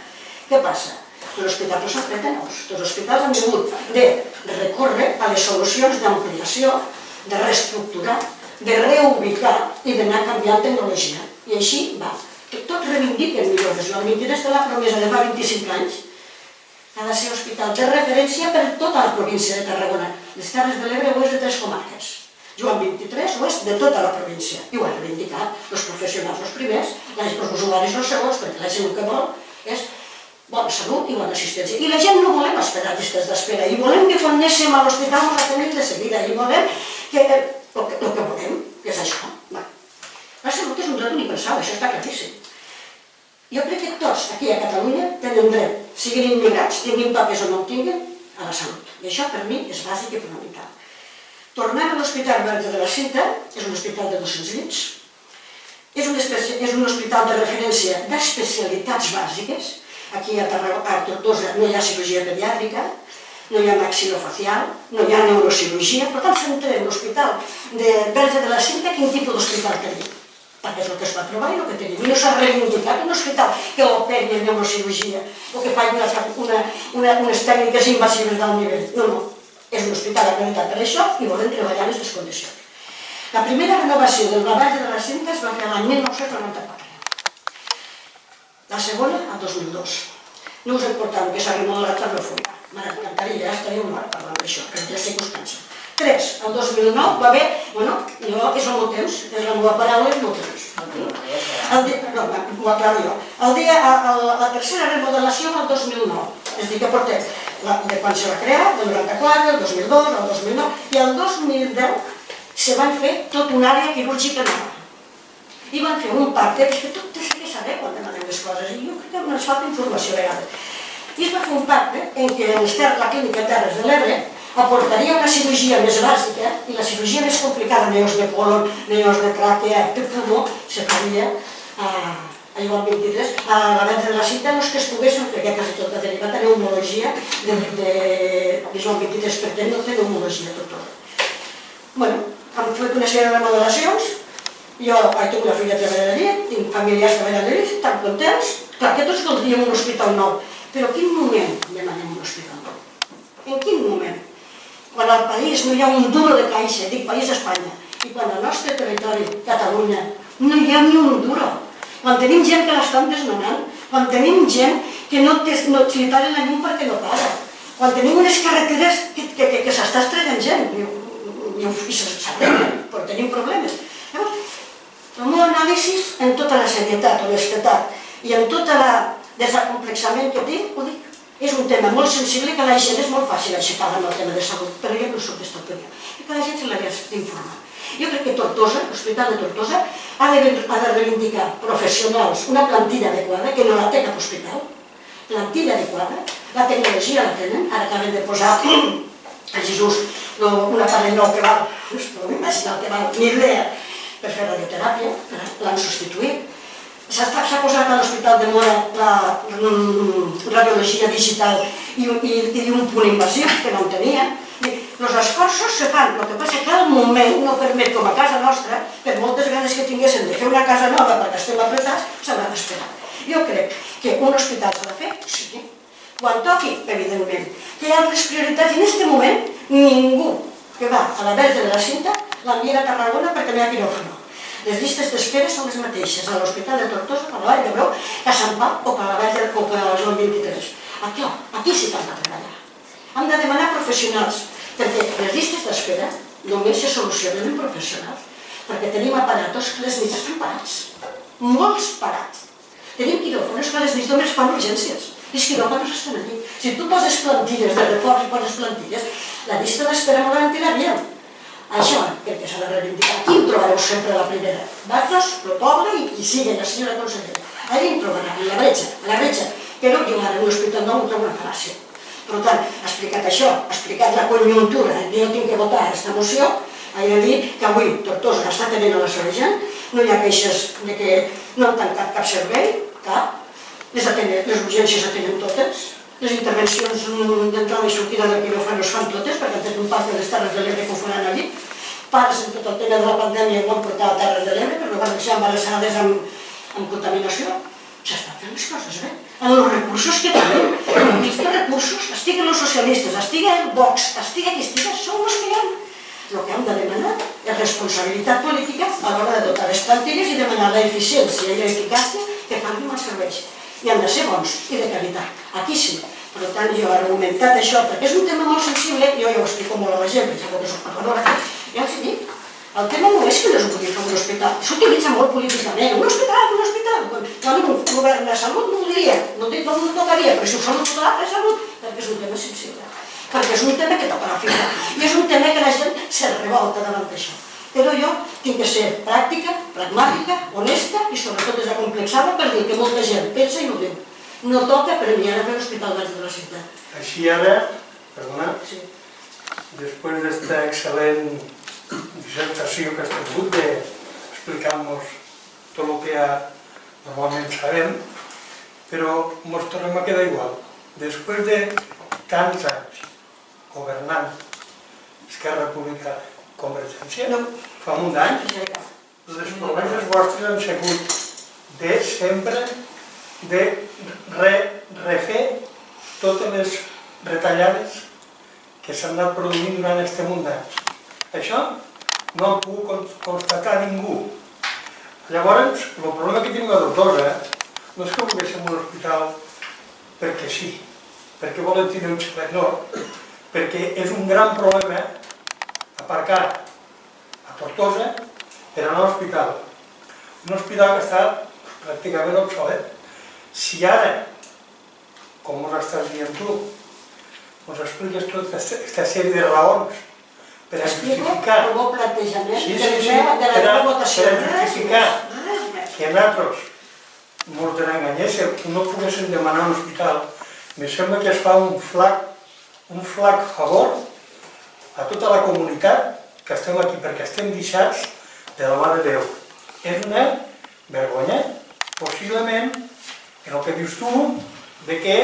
Speaker 3: Què passa? Que els hospitals no s'han fet nous. Els hospitals han hagut de recórrer a les solucions d'ampliació, de reestructurar, de reubicar i d'anar canviant tecnologia. I així va. Tots reivindiquen millores. El vint-i-tres de la promesa de fa vint-i-cinc anys ha de ser hospital de referència per tota la província de Tarragona. Les Terres de l'Ebre ho és de tres comarques. Joan vint-i-tres ho és de tota la província. I ho han reivindicat els professionals els primers, els usuaris els segons, perquè la gent el que vol és bona salut i bona assistència. I la gent no volem esperar llistes d'espera. I volem que quan anéssim a l'hospital ens atenem de seguida. I volem que el que volem, que és això. La salut és un dret universal, això està claríssim. Jo crec que tots aquí a Catalunya tenen dret, siguin immigrats, tinguin papers o no en tinguin, a la salut. I això per mi és bàsic i fonamental. Tornem a l'Hospital Verge de la Cinta, és un hospital de dos-cents llits, és un hospital de referència d'especialitats bàsiques. Aquí a Tortosa no hi ha cirurgia pediàtrica, no hi ha maxilofacial, no hi ha neurocirurgia, per tant centrem l'Hospital de Verge de la Cinta, quin tipus d'hospital tenim? Perquè és el que es va trobar i el que tenim. I no s'ha reivindicat un hospital que operi en neurocirurgia o que faci unes tècniques invasives d'alt nivell. No, no. És un hospital acreditat per això i volem treballar en aquestes condicions. La primera renovació del Verge de la Cinta es va fer l'any mil nou-cents noranta-quatre. La segona, el dos mil dos. No us he portat que s'ha remodelat per la fulla. M'encantaria, ja estaria una hora parlant d'això, però ja sé que us cansa. Tres, el dos mil nou va haver, bueno, jo és el meu temps, és la meva paraula, és el meu temps. No, ho aclaro jo. La tercera remodelació el dos mil nou, és a dir, que portem de quan se va crear, del noranta-quatre, el dos mil dos, el dos mil nou, i el dos mil deu se van fer tot una àrea quirúrgica nova. I van fer un pacte, perquè tot té que saber quan demanem les coses, i jo crec que ens falta informació a vegades. I es va fer un pacte en què la clínica Terres de l'Ebre aportaria una cirurgia més bàsica i la cirurgia més complicada, neos de colon, neos de tràquea, de pulmó, se faria a Joan vint-i-tres, a la Verge de la Cinta, els que estiguessin, perquè quasi tot ha derivat a neumologia de Joan vint-i-tres, perquè no té neumologia tot. Bé, hem fet una sèrie de remodelacions, jo tinc una filla treballant allí, tinc familiars treballant allí, estan contents, clar que tots voldríem un hospital nou, però en quin moment demanem un hospital nou? En quin moment? Quan al país no hi ha un duro de caixa, dic país Espanya, i quan al nostre territori, Catalunya, no hi ha ni un duro. Quan tenim gent que l'estan desnonant, quan tenim gent que no li tallen la llum perquè no paga, quan tenim unes carreteres que s'està estrellant gent, i s'arreglen, però tenim problemes. El meu anàlisi, en tota la serietat, honestedat, i en tot el desacomplexament que tinc, ho dic. És un tema molt sensible que a la gent és molt fàcil aixecar amb el tema de salut, però jo no soc d'esta opinió, i que la gent se l'hagués d'informar. Jo crec que Tortosa, l'Hospital de Tortosa, ha de reivindicar professionals, una plantilla adequada, que no la té cap hospital, plantilla adequada, la tecnologia la tenen, ara acaben de posar a Jesús un aparell nou que val, us podeu imaginar que val mil idea per fer radioteràpia, l'han substituït. S'ha posat a l'Hospital de Mora la radiologia digital i un punt invasiu que no en tenia. Els esforços se fan, el que passa que al moment no permet, com a casa nostra, per moltes ganes que tinguéssim de fer una casa nova perquè estem apretats, s'haurà d'esperar. Jo crec que un hospital s'ha de fer, sí, quan toqui, evidentment, que hi ha altres prioritats i en aquest moment ningú que va a la Verge de la Cinta l'envia a Tarragona perquè no hi ha quiròfano. Les llistes d'espera són les mateixes a l'Hospital de Tortosa, per la Vall d'Hebron, que a Sant Pau o per la Joan vint-i-tres. Aquí sí que hem de treballar. Hem de demanar professionals, perquè les llistes d'espera només se solucionen amb professionals, perquè tenim aparatos que les nits estan parats, molts parats. Tenim quiròfans que les nits només fan urgències, i els quiròfans estan allí. Si tu poses plantilles de reforç i poses plantilles, la llista d'espera no la ventilaríem. Això crec que s'ha de reivindicar. Aquí em trobareu sempre a la primera. Bartos, el poble i qui sigui, la senyora consellera. Allà em trobarà, en la bretxa, a la bretxa. Però jo ara en un hospital nou em trobo una fal·làcia. Per tant, ha explicat això, ha explicat la conjuntura en què jo tinc que votar aquesta moció, he de dir que avui Tortosa està tenint a la seva gent, no hi ha queixes que no han tancat cap servei, cap, les urgències atenen totes, les intervencions d'entrada i sortida del quiròfan es fan totes, perquè han fet un pacte de les Terres de l'Ebre que ho faran allí. Pares en tot el tema de la pandèmia ho han portat a Terres de l'Ebre, però van deixar embarassades amb contaminació. S'està fent. fent les coses bé, amb els recursos que tenim. Aquests recursos, estiguen els socialistes, estiguen el Vox, estiguen qui estiguen, són els que hi ha. El que hem de demanar és responsabilitat política a l'hora de dotar les plantilles i demanar l'eficiència i l'eficàcia que fan els serveis. I han de ser bons i de qualitat. Aquí sí. Per tant, jo he argumentat això, perquè és un tema molt sensible, jo ja ho explico molt a la gent, perquè que soc parladora, ja els he dit, el tema no és que no es pugui fer un hospital, s'utilitza molt políticament, un hospital, un hospital, quan un govern de salut no ho diria, no ho tocaria, però si ho fa un hospital de salut, perquè és un tema sensible, perquè és un tema que toca la fibra, i és un tema que la gent se revolta davant d'això. Però jo tinc que ser pràctica, pragmàtica, honesta i sobretot desacomplexada per dir que molta gent pensa i no diu. No toca per mi ara fer l'hospital de la ciutat.
Speaker 8: Així ara, perdona, després d'esta excel·lent dissertació que has tingut d'explicar-nos tot el que ja normalment sabem, però ens tornem a quedar igual. Després de tants anys governant Esquerra Republicana, Convergència, fa un any, les promeses vostres han sigut de sempre de refer totes les retallades que s'han anat produint durant aquest munt d'anys. Això no ho ha pogut constatar ningú. Llavors, el problema que tenim a Tortosa no és que volguéssim un hospital perquè sí, perquè volen tenir un xalet, no, perquè és un gran problema aparcar a Tortosa per anar a l'hospital. Un hospital que està pràcticament obsolet. Si ara, com us estàs dient tu, us expliques tota aquesta sèrie de raons per a justificar
Speaker 3: el meu plantejament de la votació.
Speaker 8: Per a justificar que nosaltres ens enganyéssim, no poguéssim demanar un hospital, me sembla que es fa un flac un flac favor a tota la comunitat que estem aquí, perquè estem deixats de la mà de Déu. És una vergonya, possiblement, en el que dius tu, de que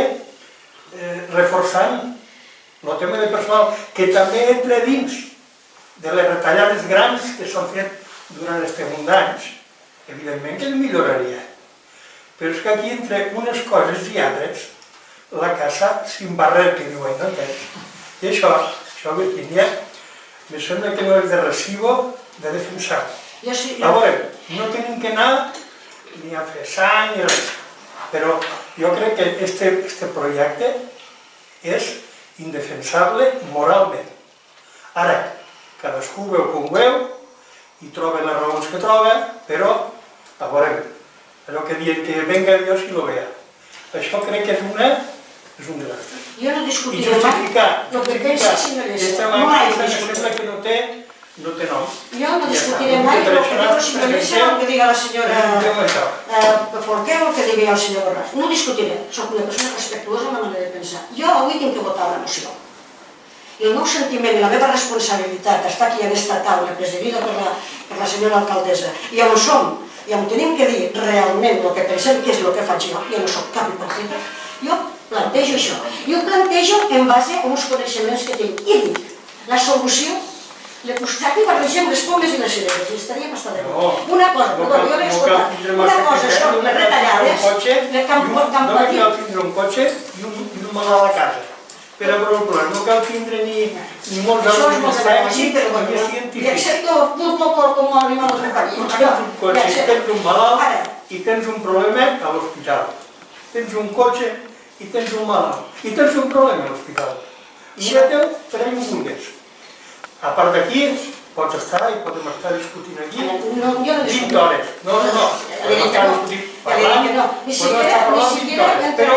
Speaker 8: reforçant el tema de personal, que també entra dins de les retallades grans que s'han fet durant aquest munt d'anys, evidentment que es milloraria. Però és que aquí, entre unes coses i altres, la casa sin barrer, que diuen, no entens? I això, això Virgínia, me sembla que no és de recibo de defensar. A veure, no tenim que anar ni a fer sang ni res, però jo crec que aquest projecte és indefensable moralment. Ara, cadascú veu com veu i troba les raons que troba, però, a veure, allò que diuen que venga Dios y lo vea. Això crec que és una... és un desastre.
Speaker 3: Jo no discutiré mai el que pensa el senyor Lessa. Mai discutiré.
Speaker 8: que no té, no té nom.
Speaker 3: Jo no discutiré mai el que diu el senyor Lessa o el que diga la senyora Forquer o el que digui el senyor Borràs. No discutiré. Soc una persona respectuosa amb la manera de pensar. Jo avui tinc que votar la moció. I el meu sentiment i la meva responsabilitat està aquí en aquesta taula, presidida per la senyora alcaldessa, i on som, i on tenim que dir realment el que pensem que és el que faig jo, jo no soc cap hipòcrita, jo plantejo això. Jo plantejo en base a uns coneixements que tinc. I dic, la solució, le costat i barregem les pomes i les cireres, i estaríem bastant de bo. Una cosa, perdó, jo l'he escoltat, una cosa són les retallades, que han patit...
Speaker 8: No cal tindre un cotxe i un malalt a casa. Però el problema, no cal tindre ni molts
Speaker 3: arguments tècnics ni científics. I excepto un poc com animal de companyia.
Speaker 8: Tens un cotxe i tens un malalt i tens un problema a l'hospital. Tens un cotxe i tens un malalt, i tens un problema a l'hospital. I ja teu, per allà ho vulguis. A part d'aquí, pots estar i podem estar discutint aquí vint hores. No, no, no, podem estar discutint parlant, podem estar parlant vint hores. Però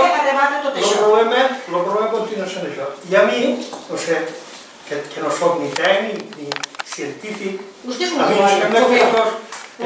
Speaker 8: el problema continua sent això. I a mi, no sé, que no soc ni tècnic ni científic, a mi em sembla que tots...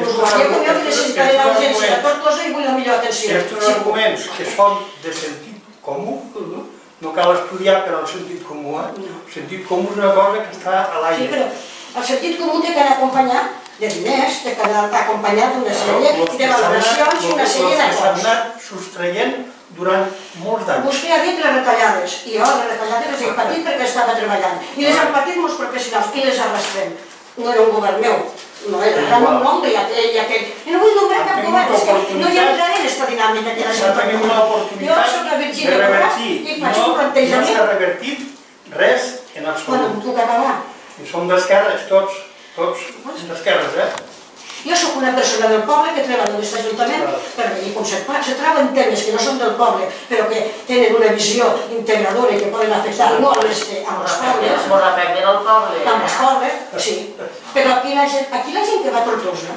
Speaker 8: Aquests arguments que són de sentit comú, no cal estudiar per al sentit comú, el sentit comú és una cosa que està a l'aire.
Speaker 3: Sí, però el sentit comú té que anar acompanyat de diners, té que anar acompanyat d'una sèrie de valoracions i una sèrie de coses.
Speaker 8: S'han anat sostraient durant molts d'anys.
Speaker 3: Vostè ha dit les retallades, i jo les retallades les he patit perquè estava treballant, i les han patit molts professionals, i les arrastrem. No era un govern meu, No, era un nombre i aquell... I no vull nombrar cap govern, és que no hi entraré en aquesta dinàmica que
Speaker 8: ja tenim una oportunitat de revertir. No s'ha revertit res en absolut.
Speaker 3: Bueno, em puc acabar.
Speaker 8: I som d'esquerres, tots, tots d'esquerres, eh?
Speaker 3: Jo sóc una persona del poble que treballa en aquest ajuntament i com se troben temes que no són del poble però que tenen una visió integradora i que poden afectar no a les pobles
Speaker 1: Molt afecten al poble.
Speaker 3: amb els pobles, sí. Però aquí la gent que va a Tortosa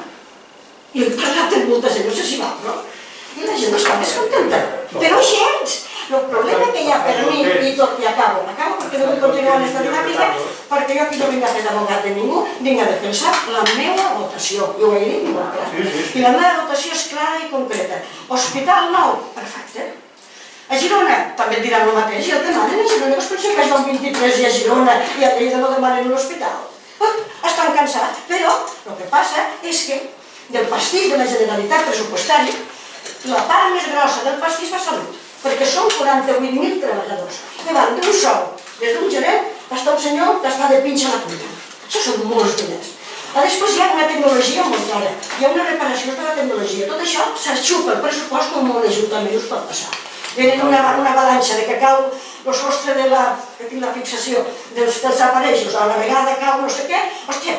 Speaker 3: i he parlat amb molta gent, no sé si va, no? I la gent està descontenta. Però gens! El problema que hi ha per mi, i tot, i acabo, acabo perquè no vull continuar en aquesta dinàmica, perquè jo aquí no vinc a fer d'abogat de ningú, vinc a defensar la meva votació, i ho he dit molt clar. I la meva votació és clara i concreta. Hospital nou, perfecte. A Girona també et diran el mateix, i el demanen a Girona, que es pensa que és el vint-i-tres i a Girona i a Lleida no demanen un hospital. Estan cansats, però el que passa és que del pastís de la Generalitat pressupostari, la part més grossa del pastís va a Salut, perquè són quaranta-vuit mil treballadors, que van d'un sou, des d'un gerent, fins a un senyor que està de pinxa a la cuina. Això són molts diners. Després hi ha una tecnologia molt clara, hi ha una reparació de la tecnologia. Tot això s'aixupa el pressupost com un ajuntament us pot passar. Venen una avalanxa de que cau el sostre de la fixació dels aparells, a la vegada cau no sé què, hòstia,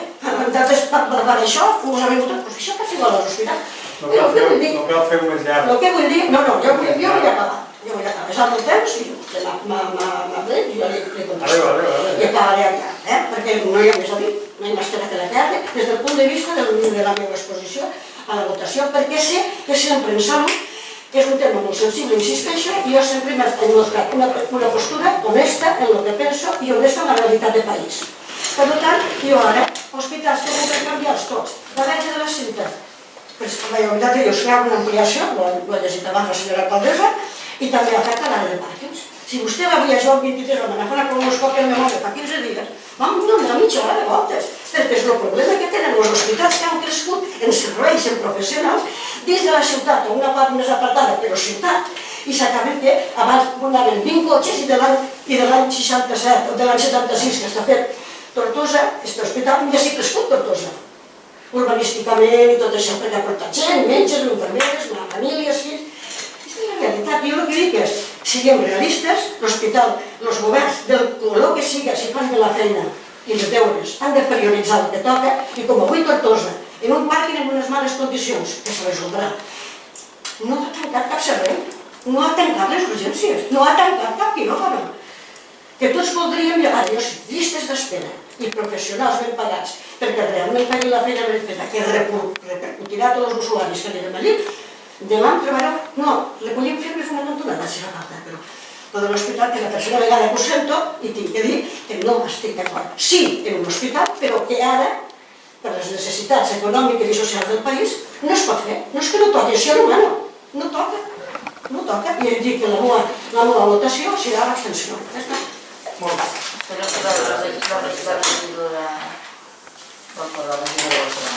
Speaker 3: per això us ha vingut, però això quasi vol a l'hospital.
Speaker 8: No cal fer un més llarg.
Speaker 3: El que vull dir, no, no, jo vull acabar. Jo vull acabar. És el meu temps i vostè m'ha plet i jo li contesto. I acabaré allà, perquè no hi ha més a dir, no hi ha més que la perdre, des del punt de vista de la meva exposició a la votació, perquè sé que sempre en salut és un tema molt sensible, insisteixo, i jo sempre m'he mostrat una postura honesta en el que penso i honesta en la realitat del país. Per tant, jo ara, hospitals que hem de canviar-los tots, la verge de la ciutat, la veritat que jo sé una ampliació, ho ha llegit abans la senyora alcaldessa, i també afecta l'àrea de pàrquings. Si vostè va viatjar el vint-i-tres vam anar a fer una colonoscòpia al meu home fa quinze dies, vam donar mitja hora de voltes, perquè és el problema que tenen els hospitals que han crescut en serveis, en professionals, dins de la ciutat, o una part més apartada, però ciutat, i s'acaben que abans anaven vint cotxes i de l'any seixanta-set o de l'any setanta-sis que està fet Tortosa, aquest hospital, ja s'hi ha crescut Tortosa. Urbanísticament i tot això, perquè ha portat gent, metges, infermeres, famílies, fills. Aquesta és la realitat. Jo el que dic és, siguem realistes, l'hospital, els governs, del color que siga, si fan bé la feina i els deures, han de prioritzar el que toca, i com avui Tortosa, en un pàrquing en unes males condicions, que se resoldrà, no ha tancat cap servei, no ha tancat les urgències, no ha tancat cap quiròfano, que tots voldríem llevar, jo sí, llistes d'espera i professionals ben pagats, perquè realment facin la feina ben feta, que repercutirà a tots els usuaris que anirem allí, demà treballar, no, recollim firmes una cantonada si fa falta, però lo de l'hospital, que és la tercera vegada que ho sento, i tinc que dir que no estic d'acord. Sí, en un hospital, però que ara, per les necessitats econòmiques i socials del país, no es pot fer, no és que no toqui, si no, no toca, no toca, i dic que la meva votació serà l'abstenció. Ja està. Molt bé.
Speaker 1: Però que la regidora... la regidora...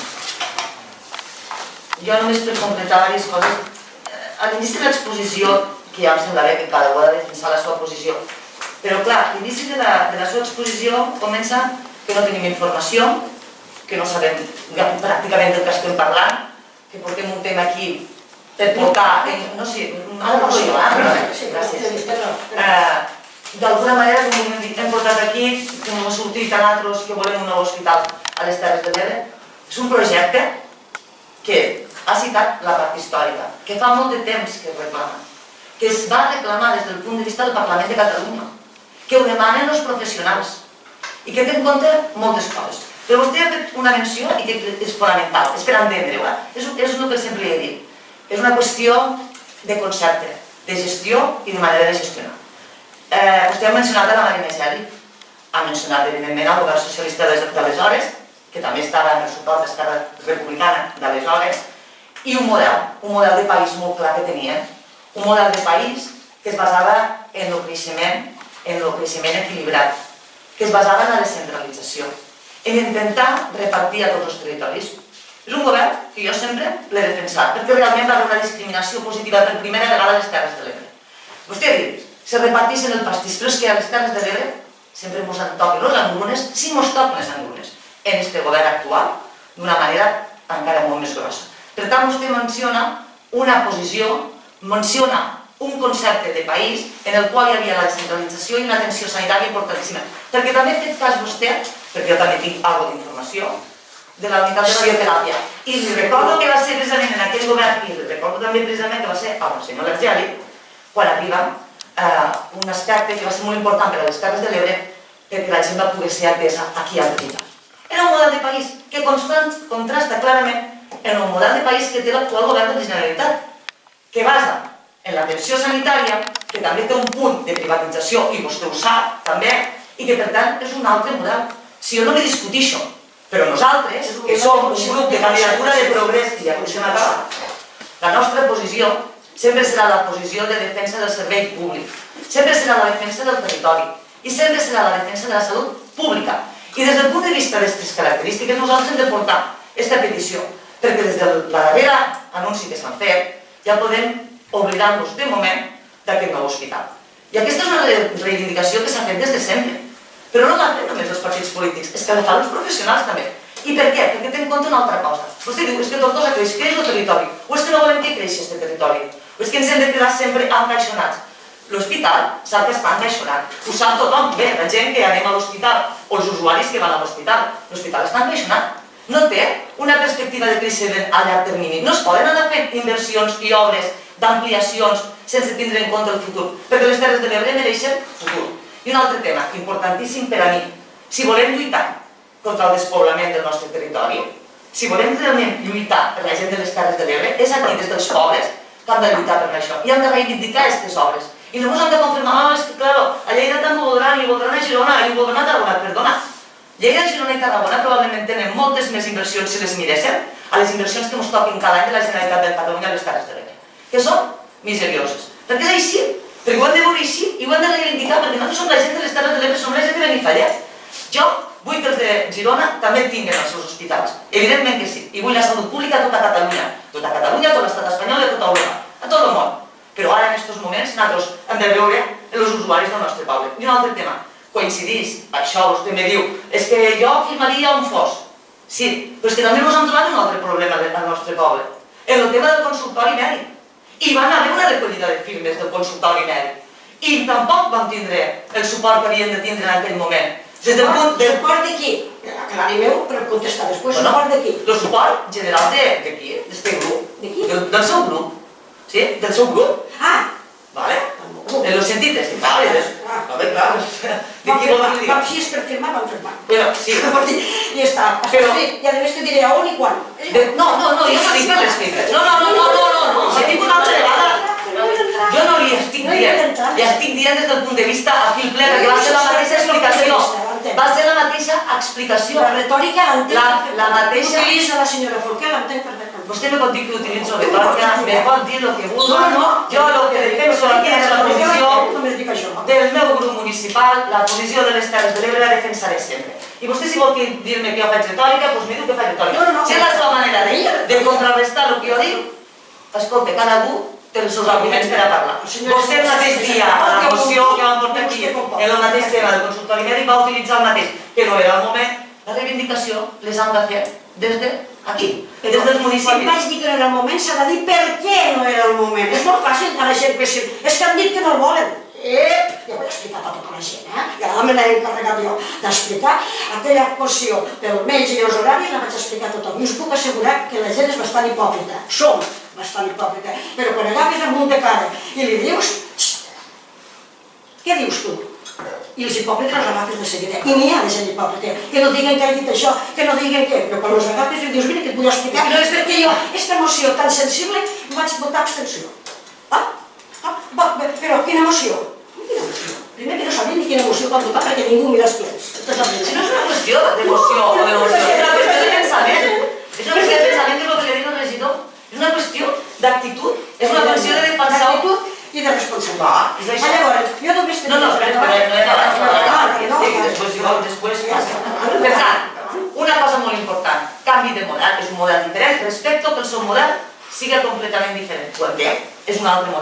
Speaker 4: Jo només per completar diverses coses. A l'inici de l'exposició, que ja em sembla bé que cada un ha de defensar la seva posició, però clar, a l'inici de la seva exposició comença que no tenim informació, que no sabem pràcticament del que estem parlant, que portem un tema aquí per portar... No sé, ara parlo jo, eh? Gràcies. D'alguna manera, com hem portat aquí, que hem sortit a nosaltres que volem un nou hospital a les Terres de l'Ebre, és un projecte que ha citat la part històrica, que fa molt de temps que es reclama, que es va reclamar des del punt de vista del Parlament de Catalunya, que ho demanen els professionals i que té en compte moltes coses. Però vostè ha fet una menció i que és fonamental, és per entendre-ho, és el que sempre he dit. És una qüestió de concepte, de gestió i de manera de gestionar. Vostè ha mencionat a la Marina Geli, ha mencionat evidentment el govern socialista d'aleshores, que també estava en el suport d'Esquerra Republicana d'aleshores, i un model, un model de país molt clar que tenien, un model de país que es basava en el creixement, en el creixement equilibrat, que es basava en la descentralització, en intentar repartir a tots els territoris. És un govern que jo sempre l'he defensat, perquè realment va haver una discriminació positiva per primera vegada a les Terres de l'Ebre. Vostè ha dit, se reparteixen el pastís, però és que a les Terres de l'Ebre sempre ens en toquen les engrunes, si ens toquen les engrunes. En este govern actual d'una manera encara molt més grossa. Per tant, vostè menciona una posició, menciona un concepte de país en el qual hi havia la descentralització i una atenció sanitària importantíssima. Perquè també he fet cas vostè, perquè jo també tinc alguna d'informació, de la unitat de radioteràpia. I li recordo que va ser precisament en aquell govern, i li recordo també precisament que va ser amb el senyor Lergeli, quan arriba un aspecte que va ser molt important per a les Terres de l'Ebre, perquè la gent va poder ser atesa aquí a Rita. Era un model de país que contrasta clarament en el model de país que té l'actual govern de la Generalitat, que basa en l'atenció sanitària, que també té un punt de privatització, i vostè ho sap també, i que per tant és un altre model. Si jo no li discutixo, però nosaltres, que som un grup de candidatura de progrés, i ja podem acabar, la nostra posició sempre serà la posició de defensa del servei públic, sempre serà la defensa del territori, i sempre serà la defensa de la salut pública. I des del punt de vista d'aquestes característiques, nosaltres hem de portar aquesta petició, perquè des de la darrera anunci que s'han fet, ja podem oblidar-nos de moment d'aquest nou hospital. I aquesta és una reivindicació que s'ha fet des de sempre. Però no la fan només els partits polítics, és que la fan els professionals també. I per què? Perquè té en compte una altra cosa. Vostè diu, és que Tortosa creix, creix el territori, o és que no volem que creixi aquest territori, o és que ens hem de quedar sempre encaixonats. L'hospital sap que està encaixonat, ho sap tothom, bé, la gent que anem a l'hospital, o els usuaris que van a l'hospital, l'hospital està encaixonat. No té una perspectiva de creixement a llarg termini. No es poden anar fent inversions i obres d'ampliacions sense tindre en compte el futur, perquè les Terres de l'Ebre mereixen futur. I un altre tema, importantíssim per a mi, si volem lluitar contra el despoblament del nostre territori, si volem realment lluitar per la gent de les Terres de l'Ebre, és aquí, des dels pobres, que han de lluitar per això, i han de reivindicar aquestes obres. I no ens han de confirmar, ah, és que, claro, a Lleida també ho voldran, i ho voldran a Girona, i ho voldran a Tarragona, perdona. Lleida, Girona i Tarragona probablement tenen moltes més inversions, si les miréssim, a les inversions que ens toquin cada any de la Generalitat de Catalunya a les Terres de l'Ebre, que són miserioses. Perquè és així, perquè ho hem de veure així i ho hem de reivindicar, perquè nosaltres som la gent de les Terres de l'Ebre, som la gent de Benifallet. Jo vull que els de Girona també tinguin els seus hospitals, evidentment que sí, i vull la salut pública a tota Catalunya, tota Catalunya, tot l'estat espanyol i a tota Europa, a tot el món. Però ara, en aquests moments, nosaltres hem de veure els usuaris del nostre poble. I un altre tema, coincidís, això vostè me diu, és que jo firmaria un fos. Sí, però és que també ens hem trobat un altre problema al nostre poble, en el tema del consultori mèdic. I van haver una recollida de firmes del consultori mèdic. I tampoc vam tindre el suport que havien de tindre en aquell moment. Des del punt de...
Speaker 3: Suport de qui? Aclari meu, però contestar després. Suport de qui?
Speaker 4: El suport general d'aquí, d'aquest grup.
Speaker 3: De qui?
Speaker 4: Del seu grup. Sí, del seu grup.
Speaker 3: Ah!
Speaker 4: Vale? En los sentidos, vale. A ver, claro. ¿De qué
Speaker 3: vam dir? Si és per firmar, vam firmar.
Speaker 4: Bueno, sí.
Speaker 3: I està. I a més te diré on i quan.
Speaker 4: No, no, no, jo no dic per les firmes. No, no, no, no, no, no. Si dic una altra vegada. Jo no li estic dient. Li estic dient des del punt de vista aquí al ple, perquè va ser la mateixa explicació. Va ser la mateixa explicació.
Speaker 3: La retòrica l'entenc.
Speaker 4: La mateixa...
Speaker 3: Utilitza la senyora Folquer, l'entenc perfectament.
Speaker 4: Vostè me pot dir que utilitzo retòrica, me pot dir el que vulgui. No, no. Jo el que defenso aquí és la posició del meu grup municipal, la posició de les Terres de l'Ebre la defensaré sempre. I vostè si vol dir-me que jo faig retòrica, doncs me diu que faig retòrica. Si és la seva manera de contrarrestar el que jo dic, escolta, cada algú té els seus arguments per a parlar. Vostè el mateix dia, a la moció que vam portar aquí, en el mateix tema del consultori mèdic, va utilitzar el mateix, que no era el moment. La reivindicació les han de fer des d'aquí, des dels municipis.
Speaker 3: Quan vaig dir que no era el moment, s'ha de dir per què no era el moment. És molt fàcil per la gent que sí. És que han dit que no el volen. Ep! Ja ho he explicat a tota la gent, eh? I ara me n'he encarregat jo d'explicar aquella qüestió del metge i els horaris, la vaig explicar a tothom. I us puc assegurar que la gent és bastant hipòcrita. Som bastant hipòcrita. Però quan agafes amb un de cara i li dius... Què dius tu? I els hipòcrites els agafes de seguida. I n'hi ha de gent hipòcrita. Que no diguen que he dit això, que no diguen què. Però quan els agafes i dius, mira, que et vull explicar, és perquè jo, aquesta emoció tan sensible, vaig votar abstenció. Ah? Però quina emoció? Quina emoció? Primer que no sabia ni quina emoció van votar perquè ningú mira els plens.
Speaker 4: Si no és una qüestió d'emoció o d'emoció, és una qüestió de pensament. És una qüestió de pensament que és el que li diu el regidor. És una qüestió d'actitud, és una qüestió de defensar
Speaker 3: d'actitud i de responsabilitat.
Speaker 4: Va, és això.
Speaker 3: Llavors, jo només
Speaker 4: No, no, espera, espera, no he acabat. Després, després passa. Per tant, una cosa molt important, canvi de model, és un model diferent, respecto que el seu model siga completament diferent. Ho entenc, és un altre model.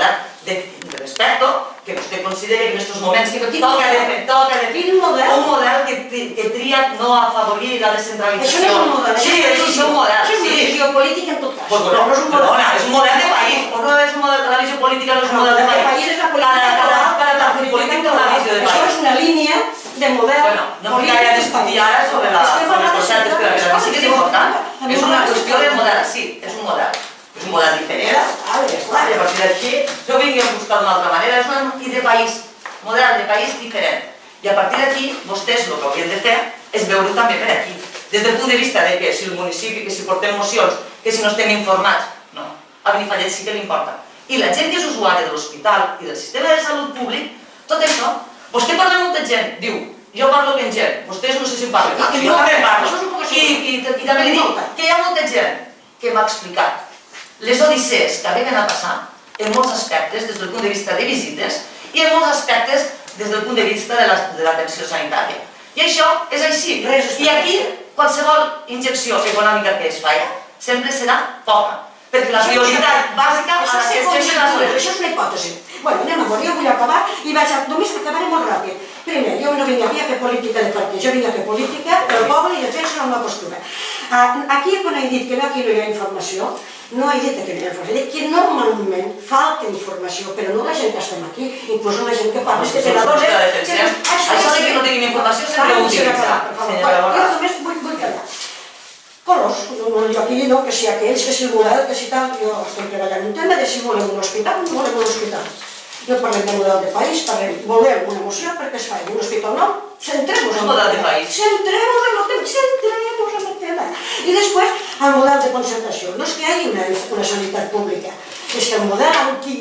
Speaker 4: de respecte, que vostè considera que en aquests moments toca definir un model que tria no afavorir la descentralització.
Speaker 3: Això no és un model.
Speaker 4: Sí, és un model.
Speaker 3: Això és una visió política en tot cas.
Speaker 4: Perdona, és un model de país. No és un model, la visió política no és un model de país.
Speaker 3: El país és la política.
Speaker 4: Cada política té una visió de país.
Speaker 3: Això és una línia de model.
Speaker 4: Bueno, no m'hi gaire a discutir ara sobre els conceptes, però a mi sí que és important. És una qüestió de model, sí, és un model. És un model diferent. I a partir d'aquí no vinguem a buscar d'una altra manera. És un model de país, model de país diferent. I a partir d'aquí, vostès el que haurien de fer és veure-ho també per aquí. Des del punt de vista de que si el municipi, que si portem mocions, que si no estem informats, no. A Benifallet sí que li importa. I la gent que és usuària de l'hospital i del sistema de salut públic, tot això, vostè parla amb molta gent, diu, jo parlo amb gent, vostès no sé si parlen, jo també parlo. I també li dic que hi ha molta gent que m'ha explicat les odissees que arriben a passar en molts aspectes des del punt de vista de visites i en molts aspectes des del punt de vista de l'atenció sanitària. I això és així. I aquí qualsevol injecció econòmica que es faci sempre serà poca, perquè la prioritat bàsica a la que es deixen les coses.
Speaker 3: Això és una hipòtesi. Bé, anem a veure, jo vull acabar i vaig a... Només acabaré molt ràpid. Primer, jo no vinc aquí a fer política de partit, jo vinc a fer política del poble i defensa la meva postura. Aquí, quan he dit que aquí no hi ha informació, no he dit que no hi ha informació, he dit que normalment falta informació, però no la gent que estem aquí, inclús la gent que parla, és que senadors...
Speaker 4: Això de que no tinguin informació sempre ho utilitza.
Speaker 3: Jo només vull callar. Colors, jo aquí no, que si aquells, que si el model, que si tal, jo estic treballant un tema de si volem un hospital o no volem un hospital. No parlem de model de país, parlem, volem una moció perquè es faci un hospital nou, centrem-nos en el tema. Centrem-nos en el tema, centrem-nos en el tema. I després, el model de concertació. No és que hi hagi una sanitat pública, és que el model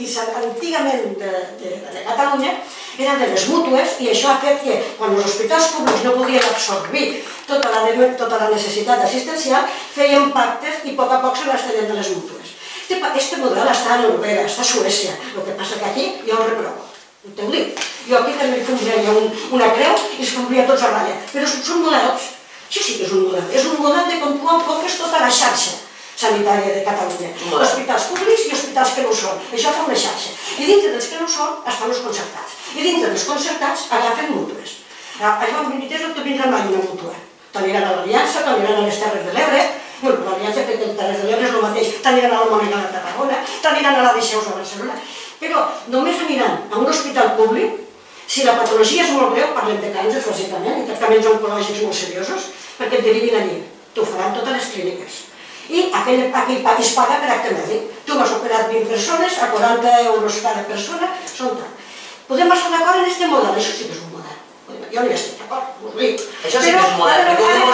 Speaker 3: antigament de Catalunya era de les mútues i això ha fet que quan els hospitals públics no podien absorbir tota la necessitat assistencial, feien pactes i a poc a poc se n'estenen de les mútues. Este model està a Noruega, està a Suècia, el que passa que aquí jo ho reprovo, t'ho dic. Jo aquí també li fundria una creu i es fundria tots a ratlla, però són models, això sí que és un model, és un model de com tu enfoques tota la xarxa sanitària de Catalunya, hospitals públics i hospitals que no ho són, això fa una xarxa. I dintre dels que no ho són estan els concertats, i dintre dels concertats agafen mútues. Això en vint-i-tres d'octubre vindrà mai una mútua, t'aniran a l'Aliança, t'aniran a les Terres de l'Ebre, l'Aliança que les Terres de l'Ebre és el mateix, t'aniran a la Mònica de Tarragona, t'aniran a la Deixeus a Barcelona, però només aniran a un hospital públic si la patologia és molt greu, parlem de càncers bàsicament, i tractaments oncològics molt seriosos, perquè et derivin allí. T'ho faran totes les clíniques. I aquell es paga per acte mèdic. Tu m'has operat vint persones, a quaranta euros cada persona, són tant. Podem estar d'acord en aquest model, això sí que és un model. Jo no hi estic d'acord, us dic.
Speaker 4: Això sí que és un model.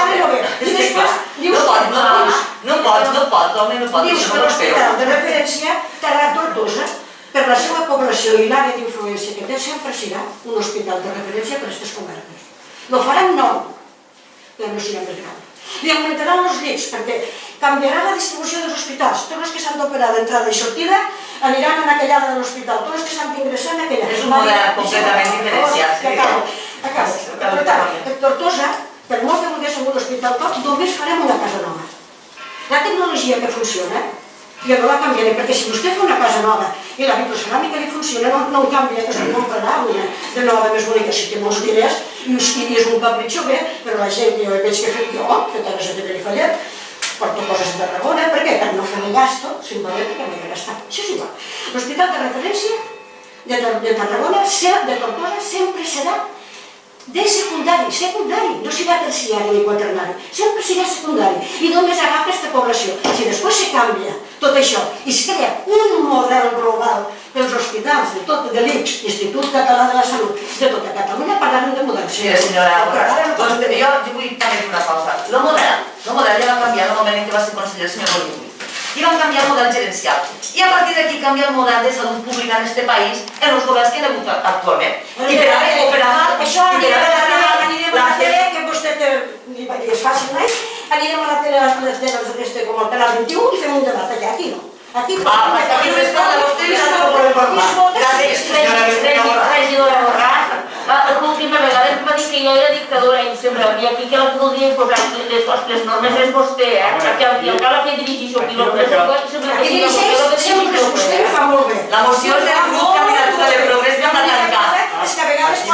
Speaker 4: No pot, no pot, no pot, home, no pot.
Speaker 3: Dius que l'hospital de referència estarà a Tortosa, per la seva població i l'àrea d'influència que té, sempre serà un hospital de referència per a aquestes comarques. Lo faran nou, però no serà més gran. Li augmentaran els llits, perquè canviarà la distribució dels hospitals. Tots els que s'han d'operar d'entrada i sortida aniran en aquella ala de l'hospital. Tots els que s'han d'ingressar en aquella.
Speaker 4: És un model completament diferenciat.
Speaker 3: Acabo, acabo. Per tant, per Tortosa, per molt que volguéssim un hospital tot, només farem una casa nova. La tecnologia que funciona, jo no la canviaré, perquè si vostè fa una casa nova i la vitroceràmica li funciona, no en canvia, que se'n comprarà una de nova més bonica, si té molts diners, i és un capritxo bé, però la gent que jo veig que he fet jo, fet a la Santa Benifallet, porto coses de Tarragona, per què? Per no fer-li gasto, simplement perquè m'he gastat. Això és igual. L'hospital de referència de Tarragona, de Tortosa, sempre serà de secundari, secundari, no serà terciari ni quaternari, sempre serà secundari i només agafa aquesta població. Si després se canvia tot això i es crea un model global pels hospitals de tot, de l'I C S, Institut Català de la Salut, de tota Catalunya, parlarem de model.
Speaker 4: Sí, senyora, jo vull també dir una cosa. El model, el model ja va canviar en el moment en què va ser conseller el senyor Bolívar. I van canviar el model gerencial. I a partir d'aquí canvia el model de salut pública en aquest país en els governs que hi ha hagut actualment. I per haver operat...
Speaker 3: Això anirem a la tele, que vostè és fàcil, no? Anirem a la tele a les teles com el Canal vint-i-u i fem un debat allà, aquí no. Aquí no.
Speaker 4: Ah, perquè aquí no es parla vostè i no ho podem parlar. Gràcies,
Speaker 1: regidora Borràs. L'última vegada em va dir que jo era dictadora i sempre, i aquí que la podria posar les normes és vostè, eh? Perquè al final cal fer dirigir això, i el que sempre
Speaker 3: dirigeix sempre és vostè, fa molt bé.
Speaker 4: La moció és del grup que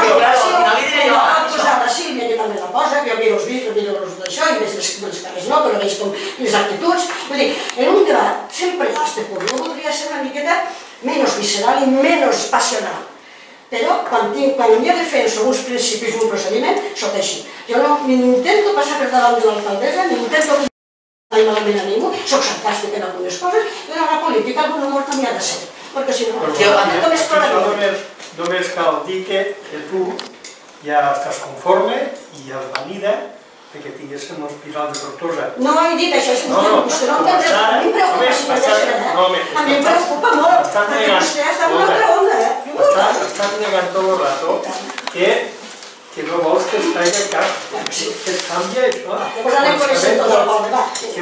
Speaker 4: però al final li diré jo.
Speaker 3: Ha posat la Sílvia, que també la posa, que jo miro els vídeos, miro els d'això, i veig les cares no, però veig com les actituds. Vull dir, en un debat sempre hi ha este punt. Jo voldria ser una miqueta menys visceral i menys passional. Però quan jo defenso uns principis, un procediment, soc així. Jo no m'intento passar per davant de l'alcaldessa, m'intento que no hi malament a ningú, soc sarcàstic en algunes coses, però la política algun humor també ha de ser. Perquè si no, només ploraré.
Speaker 8: Només cal dir que tu ja estàs conforme i has valida que tinguéssim l'Hospital de Tortosa.
Speaker 3: No he dit això, és que vostè no entendrà. A mi em preocupa, si m'ho deixarà. A mi em preocupa molt, perquè vostè està en una altra onda.
Speaker 8: Estàs negant tot el rato que no vols que es tregui el cap, que es canvi això.
Speaker 3: Llavors anem coneixent tot el poble, va.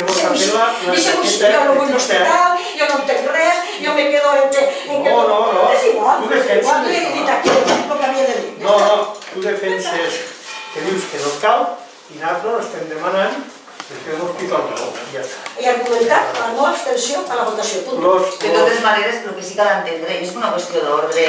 Speaker 3: Deixa'm així, jo no vull l'hospital, jo no entenc res, jo me quedo en que...
Speaker 8: No, no, no.
Speaker 3: És igual,
Speaker 8: tu defenses
Speaker 3: igual, tu he dit aquí el que havia de dir.
Speaker 8: No, no, tu defenses que dius que no cal i nosaltres estem demanant que fer un hospital nou, ja està.
Speaker 3: I argumentar la no abstenció a la votació, punt.
Speaker 4: De totes maneres, el que sí que ha d'entendre és una qüestió d'ordre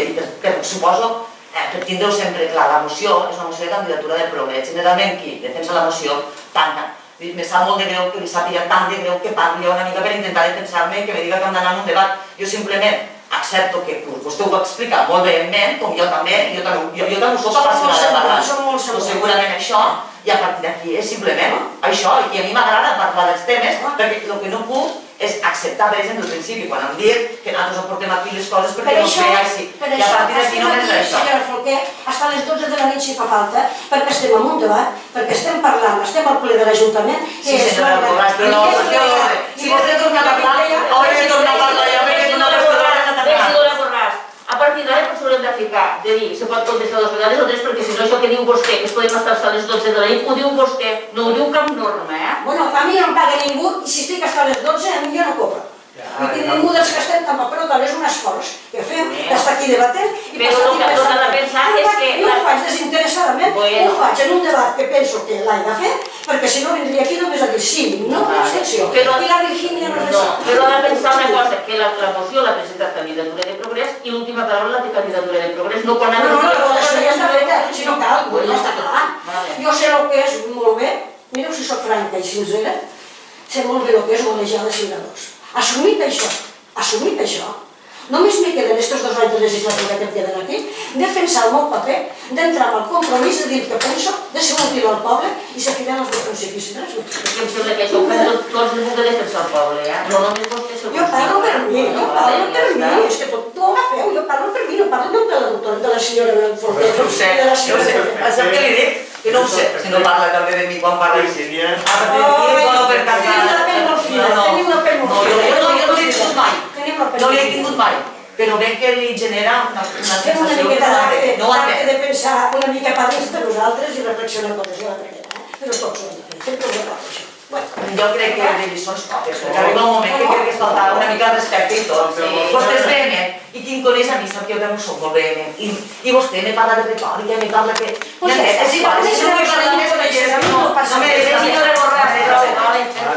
Speaker 4: i suposo per tindre-ho sempre clar, la moció és una moció de candidatura del progrés. Generalment qui defensa la moció tanca. Me sap molt de greu que li sàpiga tan de greu que parli una mica per intentar defensar-me i que me diga que hem d'anar en un debat. Jo simplement accepto que vostè ho va explicar molt vehementment, com jo també, jo també ho soc apassionada de parlar. Segurament això, i a partir d'aquí és simplement això, i a mi m'agrada parlar dels temes, perquè el que no puc és acceptar, per exemple, el principi, quan em dic que nosaltres aportem aquí les coses perquè no es veia així. I a partir d'aquí només és això.
Speaker 3: Senyora Folquer, fins a les dotze de la nit si fa falta, perquè estem en un debat, perquè estem parlant, estem al ple de l'Ajuntament, que és
Speaker 4: senyora Borràs, però no, perquè l'ordre. Si vostè torna a parlar, hauré de tornar a parlar ja, perquè és una persona que s'ha
Speaker 1: tancat. A partir d'ara ens haurem de ficar, de dir, se pot contestar dues vegades o tres, perquè si no això que diu vostè, que es podem estar a les dotze de la nit, ho diu vostè, no ho diu cap norma, eh?
Speaker 3: Bueno, a mi no em paga ningú, i si estic fins a les dotze, a mi jo no cobro. I que ningú dels que estem tampoc, però també és un esforç que fem, d'estar aquí debatent i
Speaker 1: passar aquí pensant. Però el que pensar és que...
Speaker 3: Jo ho faig desinteressadament, ho faig en un debat que penso que l'he de fer, perquè si no vindria aquí només a dir sí, no, abstenció. I la Virgínia no és això.
Speaker 1: Però ha de pensar una cosa, que la moció l'ha presentat Candidatura de Progrés i l'última paraula la té Candidatura de Progrés. No, no,
Speaker 3: no, la votació ja està feta, si no cal, ja està clar. Jo sé el que és molt bé, mireu si soc franca i sincera, sé molt bé el que és golejar de signadors. Assumit això, assumit això, només me queden aquests dos anys de legislatura que em queden aquí, defensar el meu paper, d'entrar amb el compromís de dir el que penso, de ser útil al poble i ser fidel als meus principis i res.
Speaker 1: Perquè em sembla que això ho fem tots els que defensar el poble, eh? No només vostè se ho
Speaker 3: Jo parlo per mi, jo parlo per mi, és que tot ho agafeu, jo parlo per mi, no parlo de la doctora, de la senyora Folquer,
Speaker 4: no ho sé, no ho sé, sap què li dic? Que no ho sé, si no parla també de mi quan parla així. A partir d'aquí, no per casar...
Speaker 3: Tenim la pell molt fina, tenim la pell molt fina.
Speaker 4: No, jo no l'he tingut mai, no l'he tingut mai, però veig que li genera una sensació...
Speaker 3: Fem una miqueta d'acte de pensar una mica padres per nosaltres i reflexionar coses, jo la crec, però tots ho hem de fer, sempre ho he parlat això.
Speaker 4: Jo crec que de lliçons poques, perquè arriba un moment que crec que es faltava una mica de respecte i tot. Vostè és vehement, i qui em coneix a mi sap que jo també soc molt vehement. I vostè me parla de retòrica, me parla que... És igual, si no vull parlar més, perquè no... No me deixi de reborrar, per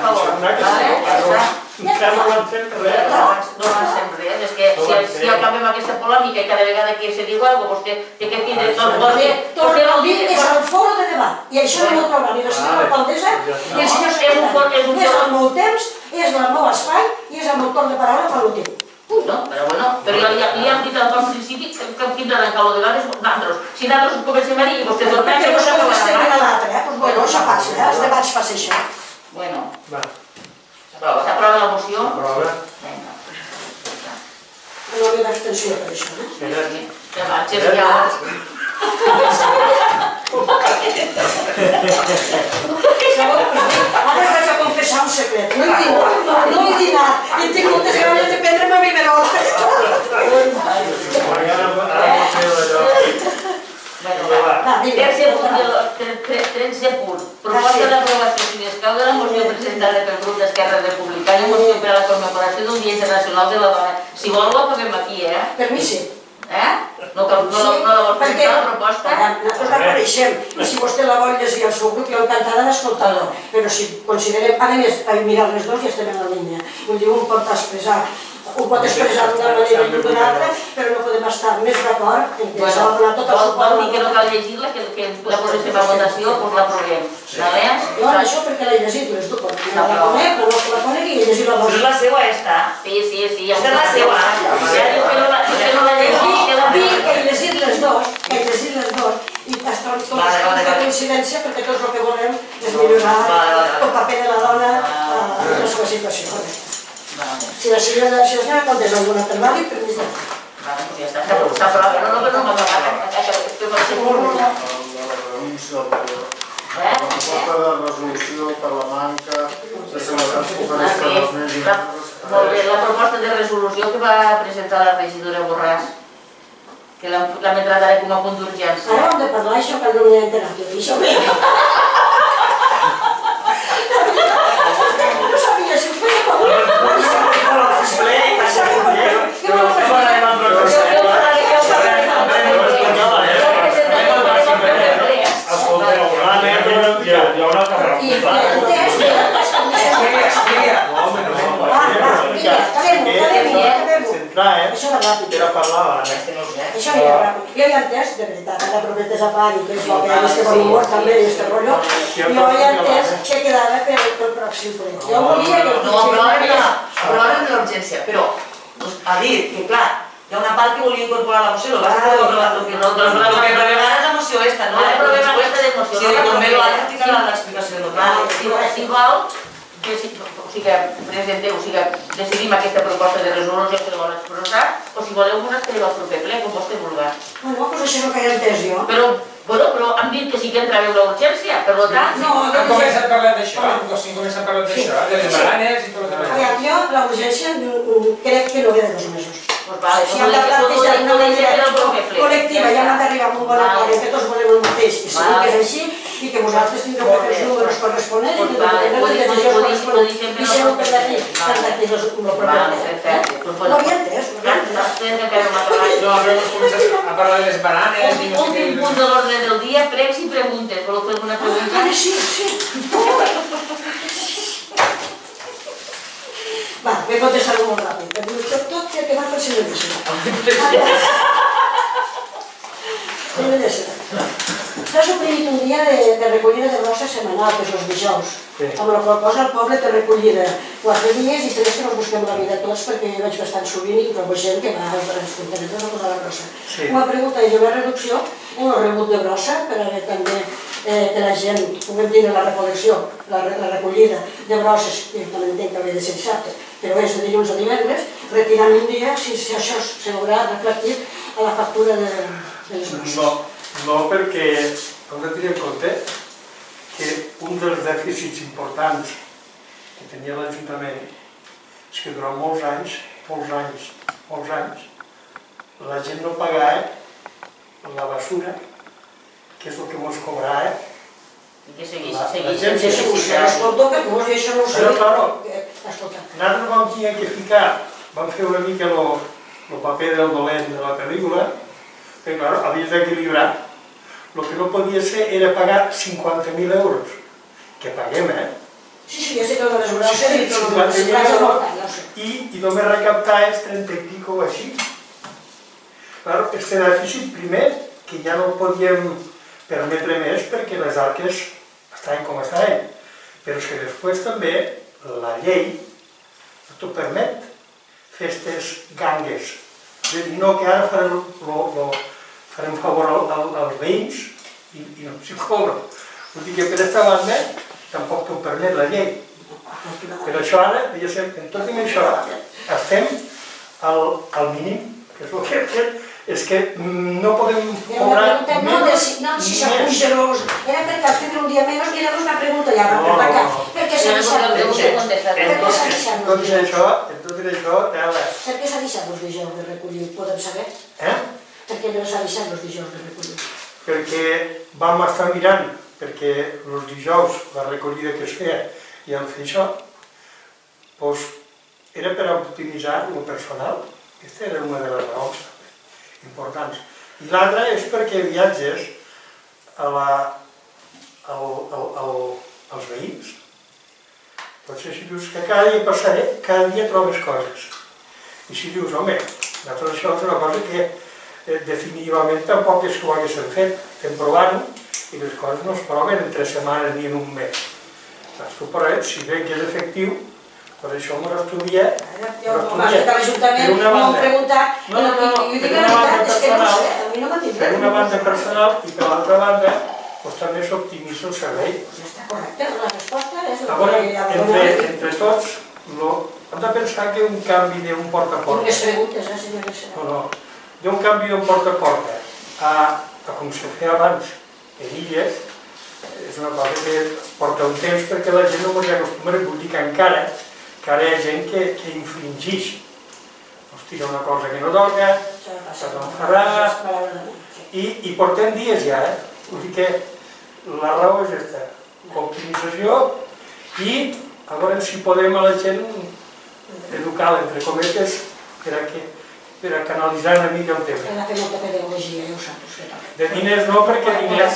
Speaker 4: favor.
Speaker 1: No avancem res, és que si acabem aquesta polèmica i cada vegada que se diu alguna cosa, vostè té que tindre tot el dia...
Speaker 3: Tornem al dia, és el foro de debat, i això no ho trobarà ni la senyora alcaldessa ni el senyor secretari. És el meu temps, és el meu espai i és el meu torn de paraula per l'últim.
Speaker 1: No, però bueno, però li hem dit al principi que hem tindrà d'encar el debat és nosaltres. Si nosaltres comencem a dir i vostè tot
Speaker 3: perquè no sabeu que estem a l'altre, eh? Doncs bueno, això passa, eh? Els debats passa això.
Speaker 1: Bueno. S'aprova la moció?
Speaker 8: S'aprova.
Speaker 1: Vinga.
Speaker 3: No hi ha d'abstenció per això, no?
Speaker 1: Ja marxem, ja.
Speaker 3: Ara us vaig a confessar un secret. No he dinat, no he dinat. I tinc moltes ganes de prendre'm a biberol.
Speaker 1: Tercer punt. Proposta d'aprovació si escau de la moció presentada pel grup d'Esquerra Republicana i moció per a la commemoració del Dia Internacional de la Dona. Si vol, ho acabem aquí, eh?
Speaker 3: Per mi sí.
Speaker 1: Eh? No la vol presentar la proposta?
Speaker 3: Nosaltres la coneixem. I si vostè la vol llegir al seu grup, jo encantada d'escoltar-la. Però si considerem... A més, mirar les dues ja estem en la línia. Vull dir, un pot expressar... Ho pot expressar d'una manera i d'una altra, però no podem estar estar més d'acord en que s'ha de donar tot el
Speaker 1: Vol
Speaker 3: suport.
Speaker 1: dir que no cal llegir-la, que la posem a votació, doncs l'aprovem.
Speaker 3: Jo això perquè l'he llegit, les dues. No la conec, però no la conec i he llegit la
Speaker 4: Però és
Speaker 3: votació.
Speaker 4: la seva esta.
Speaker 1: Sí, sí, sí.
Speaker 4: És la seva.
Speaker 1: Ja diu que no la llegeix, que la
Speaker 3: Dic que he llegit les dues, que he llegit les dues, i estan totes en coincidència perquè tots el que volem és millorar el paper de la dona en la seva situació. Si la senyora contesta alguna per vàlid, permís de...
Speaker 1: Vale, pues ja està. S'aprova. No, no, però no m'ha acabat.
Speaker 2: La renúncia de la proposta de resolució per la manca de celebrats conferents per als nens i membres.
Speaker 1: Molt bé, la proposta de resolució que va presentar la regidora Borràs, que l'hem entrat ara com a punt d'urgència.
Speaker 3: Ara hem de parlar això que no m'he enterat jo d'això. No sabia si ho feia com una... Això va ràpid.
Speaker 8: Era parlava,
Speaker 3: Això anirà ràpid. Jo ja he entès, de veritat, la propietat a pari, que és bo que este bon humor també i este rotllo, jo ja he entès que quedava pel pròxim ple. Jo volia que...
Speaker 4: No, però ara de l'urgència, però ha dit que, clar, hi ha una part que volia incorporar a la moció, el que no aprovem ara és la moció esta, no?
Speaker 1: Ara aprovem aquesta de moció.
Speaker 4: Sí, també l'altre ficarà l'explicació de lo que...
Speaker 1: Si vol, o sigui, presenteu, o sigui, decidim aquesta proposta de resolució que vol expressar, o si voleu us estareu al proper ple, com vostè vulgui.
Speaker 3: Bueno, doncs això és el que he entès jo.
Speaker 1: Però, bueno, però han dit que sí que entrareu la urgència, per tant...
Speaker 3: No,
Speaker 9: Han començat parlant d'això, han començat parlant d'això, de les baranes i tot el que
Speaker 3: Aviam, jo la urgència crec que no ve de dos mesos.
Speaker 1: Doncs vale,
Speaker 3: Si hem de plantejar d'una manera col·lectiva i hem d'arribar a un bon acord que tots volem el mateix i segur que és així i que vosaltres tindreu que fer els números corresponents i que tindreu les decisions corresponents i segur que d'aquí estan d'aquí el proper ple. No havia entès, no havia entès.
Speaker 9: No, però hemos començat a parlar de les baranes i no sé què...
Speaker 1: Últim punt de l'ordre del dia, pregs i preguntes. Voleu fer alguna pregunta?
Speaker 3: Ara sí, sí. Va, m'he contestat molt ràpid. Em dius tot, tot té que va per si no deixa. Si no deixa. S'ha suprimit un dia de recollida de brossa setmanal, que és els dijous. Amb la qual cosa el poble té recollida quatre dies i també que no busquem la vida tots perquè jo veig bastant sovint i trobo gent que va als contenedors a posar la brossa. Una pregunta és una reducció en el rebut de brossa per a veure també que la gent puguem tindre la recolecció, la recollida de brosses, que també entenc que hauria de ser dissabte, però és de dilluns a divendres, retirant un dia si això s'haurà reflectit a la factura de les brosses.
Speaker 8: No, no perquè hem de tenir en compte que un dels dèficits importants que tenia l'Ajuntament és que durant molts anys, molts anys, molts anys, la gent no pagava la basura, que és el que ens cobrava.
Speaker 1: I que segueix
Speaker 3: sent execució. Escolta, perquè vos això no ho sé.
Speaker 8: Però, claro, nosaltres vam tenir que ficar, vam fer una mica el paper del dolent de la pel·lícula, perquè, claro, havies d'equilibrar. El que no podia ser era pagar cinquanta mil euros, que paguem, eh?
Speaker 3: Sí, sí, ja sé que el de les brosses
Speaker 8: i només recaptaves trenta i pico o així. Claro, este dèficit primer, que ja no podíem permetre més perquè les arques estaven com estaven, però és que després també la llei no t'ho permet fer aquestes gangues. És a dir, no, que ara farem favor als veïns i no s'hi cobra. Vull dir que per aquesta banda tampoc t'ho permet la llei. Per això ara, en tot i això, estem al mínim, que és el que hem és que no podem cobrar
Speaker 3: menys. No, si s'apuja l'os, era perquè els tindre un dia menys, i era una pregunta ja, per acá. Per què s'ha deixat l'os? Per què s'ha deixat l'os dijous?
Speaker 8: En tot això, tela.
Speaker 3: Per què s'ha deixat l'os dijous de recollir? Podem saber?
Speaker 8: Eh?
Speaker 3: Per què no s'ha deixat l'os dijous de recollir?
Speaker 8: Perquè vam estar mirant, perquè els dijous, la recollida que es feia, i vam fer això, doncs era per optimitzar el personal. Aquesta era una de les raons importants. I l'altra és perquè viatges als veïns. Potser si dius que cada dia passaré, cada dia trobes coses. I si dius, home, nosaltres això és una cosa que definitivament tampoc és que ho haguéssim fet. Estem provant i les coses no es proven en tres setmanes ni en un mes. Tu proves, si ve que és efectiu, per això m'ho estudia.
Speaker 3: Jo m'ho has dit a l'Ajuntament, m'ho he preguntat, i ho dic la veritat, és que no sé, a mi no m'ha dit res.
Speaker 8: Per una banda personal i per l'altra banda, també s'optimitza el servei.
Speaker 3: Està correcte, la resposta és...
Speaker 8: Entre tots, hem de pensar que un canvi d'un porta a porta...
Speaker 3: Tinc més preguntes, eh, senyor Vicent?
Speaker 8: No, no. D'un canvi d'un porta a porta a com se feia abans en illes, és una cosa que porta un temps perquè la gent no ens acostuma, vull dir que encara que ara hi ha gent que infringeix. Ens tira una cosa que no toca, se t'enfarà... I portem dies ja, eh? Vull dir que la raó és aquesta, optimització i a veure si podem a la gent educar, entre cometes, per a canalitzar una mica el tema.
Speaker 3: Hem de fer molta pedagogia, ja ho saps.
Speaker 8: De diners no, perquè diners...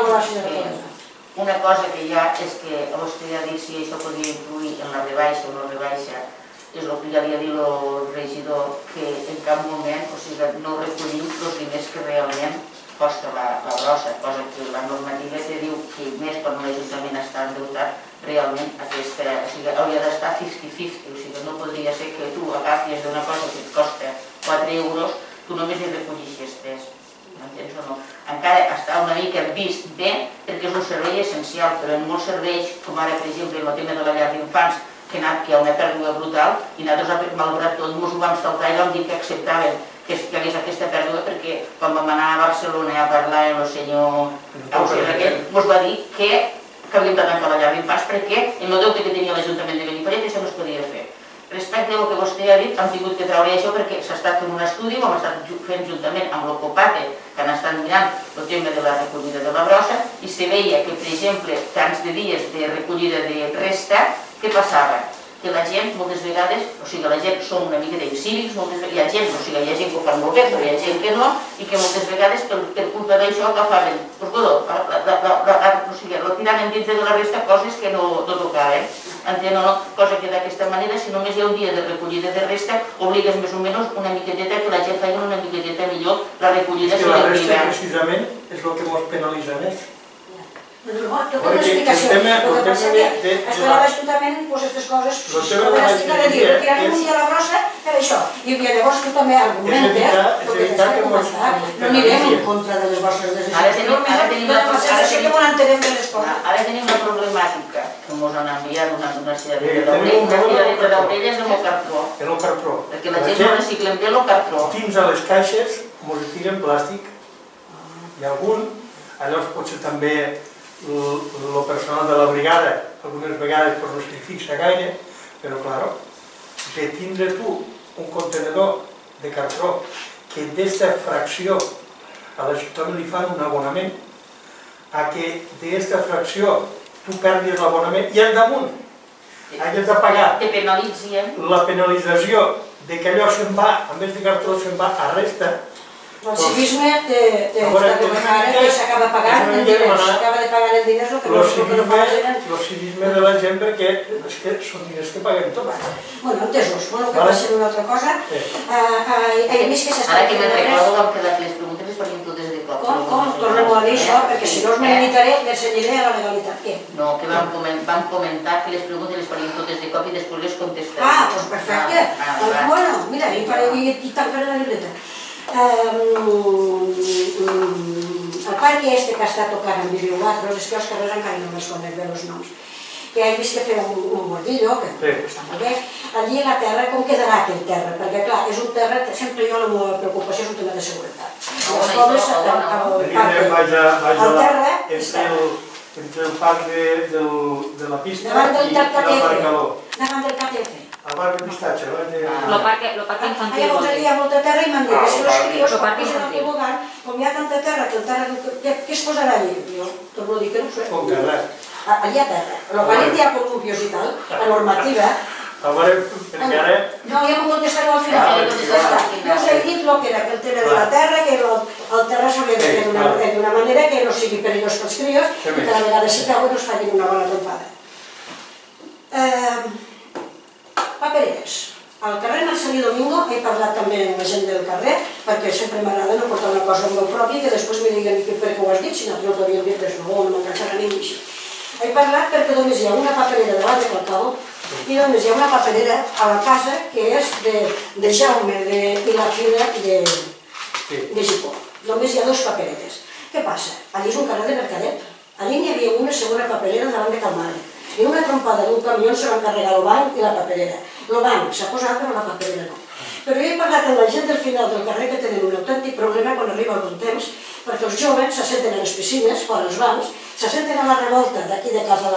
Speaker 1: Una cosa que hi ha és que vostè ha dit si això podria influir en la rebaixa o no rebaixa, és el que ja havia dit el regidor, que en cap moment, o sigui, no recollim els diners que realment costa la brossa, cosa que la normativa te diu que més quan l'Ajuntament està endeutat, realment aquesta, o sigui, hauria d'estar cinquanta cinquanta, o sigui, no podria ser que tu agafis d'una cosa que et costa quatre euros, tu només hi recollissis tres, m'entens o no? Encara està una mica vist bé, perquè és un servei essencial, però en molts serveis, com ara, per exemple, el tema de la llar d'infants, que hi ha una pèrdua brutal, i nosaltres, malgrat tot, ens ho vam saltar i vam dir que acceptàvem que hi hagués aquesta pèrdua, perquè quan vam anar a Barcelona a parlar amb el senyor Auxil Raquel, ens va dir que havíem de tancar la llar d'infants perquè en el deute que tenia l'Ajuntament de Benifallet això no es podia fer. Respecte al que vostè ha dit, hem tingut que treure això perquè s'ha estat fent un estudi, ho hem estat fent juntament amb l'Ocopate, que han estat mirant el tema de la recollida de la brossa, i se veia que, per exemple, tants de dies de recollida de resta, què passava? Que la gent, moltes vegades, o sigui, la gent som una mica d'incívics, hi ha gent, o sigui, hi ha gent que ho fan molt bé, però hi ha gent que no, i que moltes vegades, per culpa d'això, agafaven, doncs, godó, o sigui, el tiraven dins de la resta coses que no tocaven. Entén o no? Cosa que d'aquesta manera, si només hi ha un dia de recollida de resta, obligues més o menys una miqueteta que la gent faci una miqueteta millor la recollida.
Speaker 8: És que la resta, precisament, és el que ens penalitza més.
Speaker 3: No, tota l'explicació. El que passa que és que l'Ajuntament, doncs, aquestes coses, no me l'explica de dir, tirarem un dia a la brossa per això. I llavors tu també argumentes el que tens que comentar. No anirem en contra de les vostres decisions. Ara tenim
Speaker 1: una problemàtica, que ens han enviat una ciradeta d'orelles amb el cartró.
Speaker 8: En el cartró.
Speaker 1: Perquè la gent no reciclen bé el cartró.
Speaker 8: Dins a les caixes ens tiren plàstic. Hi ha algun, llavors potser també el personal de la brigada, algunes vegades no s'hi fixa gaire, però, clar, de tindre tu un contenedor de cartró que des de fracció a l'Ajuntament li fan un abonament, a que d'esta fracció tu perdis l'abonament i en damunt hagis de pagar la penalització de que allò se'n va, en vez de cartró se'n va a resta.
Speaker 3: El civisme s'acaba pagant en diners, s'acaba de pagar en diners el que no fan.
Speaker 8: El civisme de la gent perquè són diners que paguem tots.
Speaker 3: Bueno, entesos, bueno, que passi una altra cosa. He vist que s'està...
Speaker 1: Ara que me'n recordo vam quedar que les preguntes les faríem totes de cop.
Speaker 3: Com? Com? Tornem-ho a dir això, perquè si no us me limitaré, m'ensenyaré a la legalitat. Què?
Speaker 1: No, que vam comentar que les preguntes les faríem totes de cop i després les contestarem.
Speaker 3: Ah, doncs perfecte. Bueno, mira, i tancaré la llibreta. El parc este que està tocant amb Viriolats, és que els carrers encara no me'ls conec bé els noms, que he vist que feia un bordillo, que està molt bé, allí a la terra, com quedarà aquell terra? Perquè clar, és un terra, sempre jo la meva preocupació és un tema de seguretat. Els pobles, el terra...
Speaker 8: Entre el parc de la pista
Speaker 3: i
Speaker 8: l'aparcador.
Speaker 3: Davant del K T F.
Speaker 8: El parc de pistatge.
Speaker 5: El parc infantil.
Speaker 3: Allà on hi ha molta terra i m'han dit que si els crios quan posen el tobogan, com hi ha tanta terra, que el terra... Què es posarà allí? Jo torno a dir que no ho sé.
Speaker 8: Com terra?
Speaker 3: Allà hi ha terra. El que hi ha columpios i tal, la normativa...
Speaker 8: A veure, perquè ara...
Speaker 3: No, ja m'ho contestareu al final. Jo us he dit el que era el tema de la terra, que el terra s'hauria de fer d'una manera que no sigui perillós pels crios i que a la vegada si cauen no es facin una bona trompada. Papereres. Al carrer Marcelí Domingo he parlat també amb la gent del carrer, perquè sempre m'agrada no portar una cosa meu propi que després me diguen que per què ho has dit, si no t'ho havien dit, doncs no, no m'encaixarà ningú així. He parlat perquè només hi ha una paperera davant de Calcao i només hi ha una paperera a la casa que és de Jaume i la filla de Gipó. Només hi ha dues papereres. Què passa? Allí és un carrer de mercadet. Allí n'hi havia una segona paperera davant de Calmare. I una trompada d'un camió se van carregar el banc i la paperera. El banc s'ha posat, però la paperera no. Però jo he parlat amb la gent del final del carrer que tenen un autèntic problema quan arriba el bon temps, perquè els joves s'assenten a les piscines, fora els bancs, s'assenten a la revolta d'aquí de casa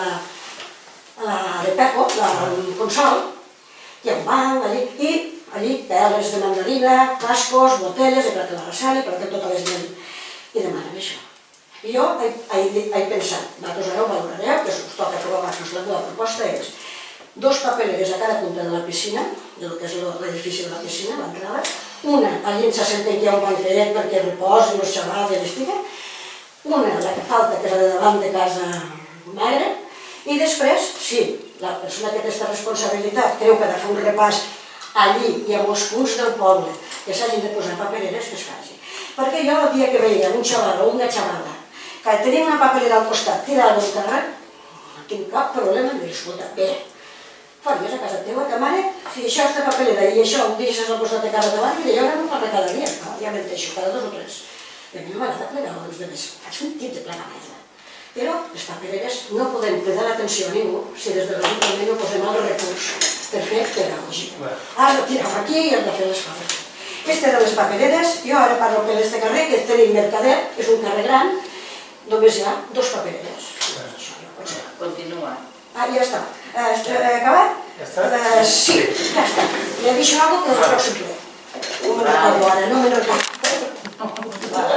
Speaker 3: de Peco, del Consol, hi ha un banc allí, i allí peles de mandarina, cascos, botelles, i perquè la Rassali, perquè totes les gent, i demanen això. I jo he pensat, vosaltres ara ho valorareu, que us toca fer vosaltres la meva proposta és dos papereres a cada punta de la piscina, del que és l'edifici de la piscina, l'entrada, una allí ens assenten que hi ha un banquet perquè reposin els xavals i l'estiguen, una, la que falta, que és la de davant de casa mare, i després, si la persona que té aquesta responsabilitat creu que ha de fer un repàs allí i a molts punts del poble que s'hagin de posar papereres, que es faci. Perquè jo el dia que veia un xaval o una xavala que tenia una paperera al costat tirada al carrer, no tinc cap problema en dir, escolta, bé, faries a casa teva, que mare, si això és de paperera i això ho deixes al costat de casa davant, i jo ara no parla cada dia, ja menteixo, cada dos o tres. I a mi m'agrada plegar els bebès, faig un tip de plegar més. Però les papereres no podem cridar l'atenció a ningú si des de l'Ajuntament no posem el recurs per fer pedagogia. Has de tirar aquí i has de fer les coses. Aquestes eren les papereres, jo ara parlo per este carrer, que tenim Mercader, és un carrer gran, només hi ha dos papereres.
Speaker 1: Continua.
Speaker 3: Ah, ja està. Acabat?
Speaker 8: Ja està?
Speaker 3: Sí, ja està. Li he dit algo que no s'ho ple. No me'n recordo ara, no me'n recordo.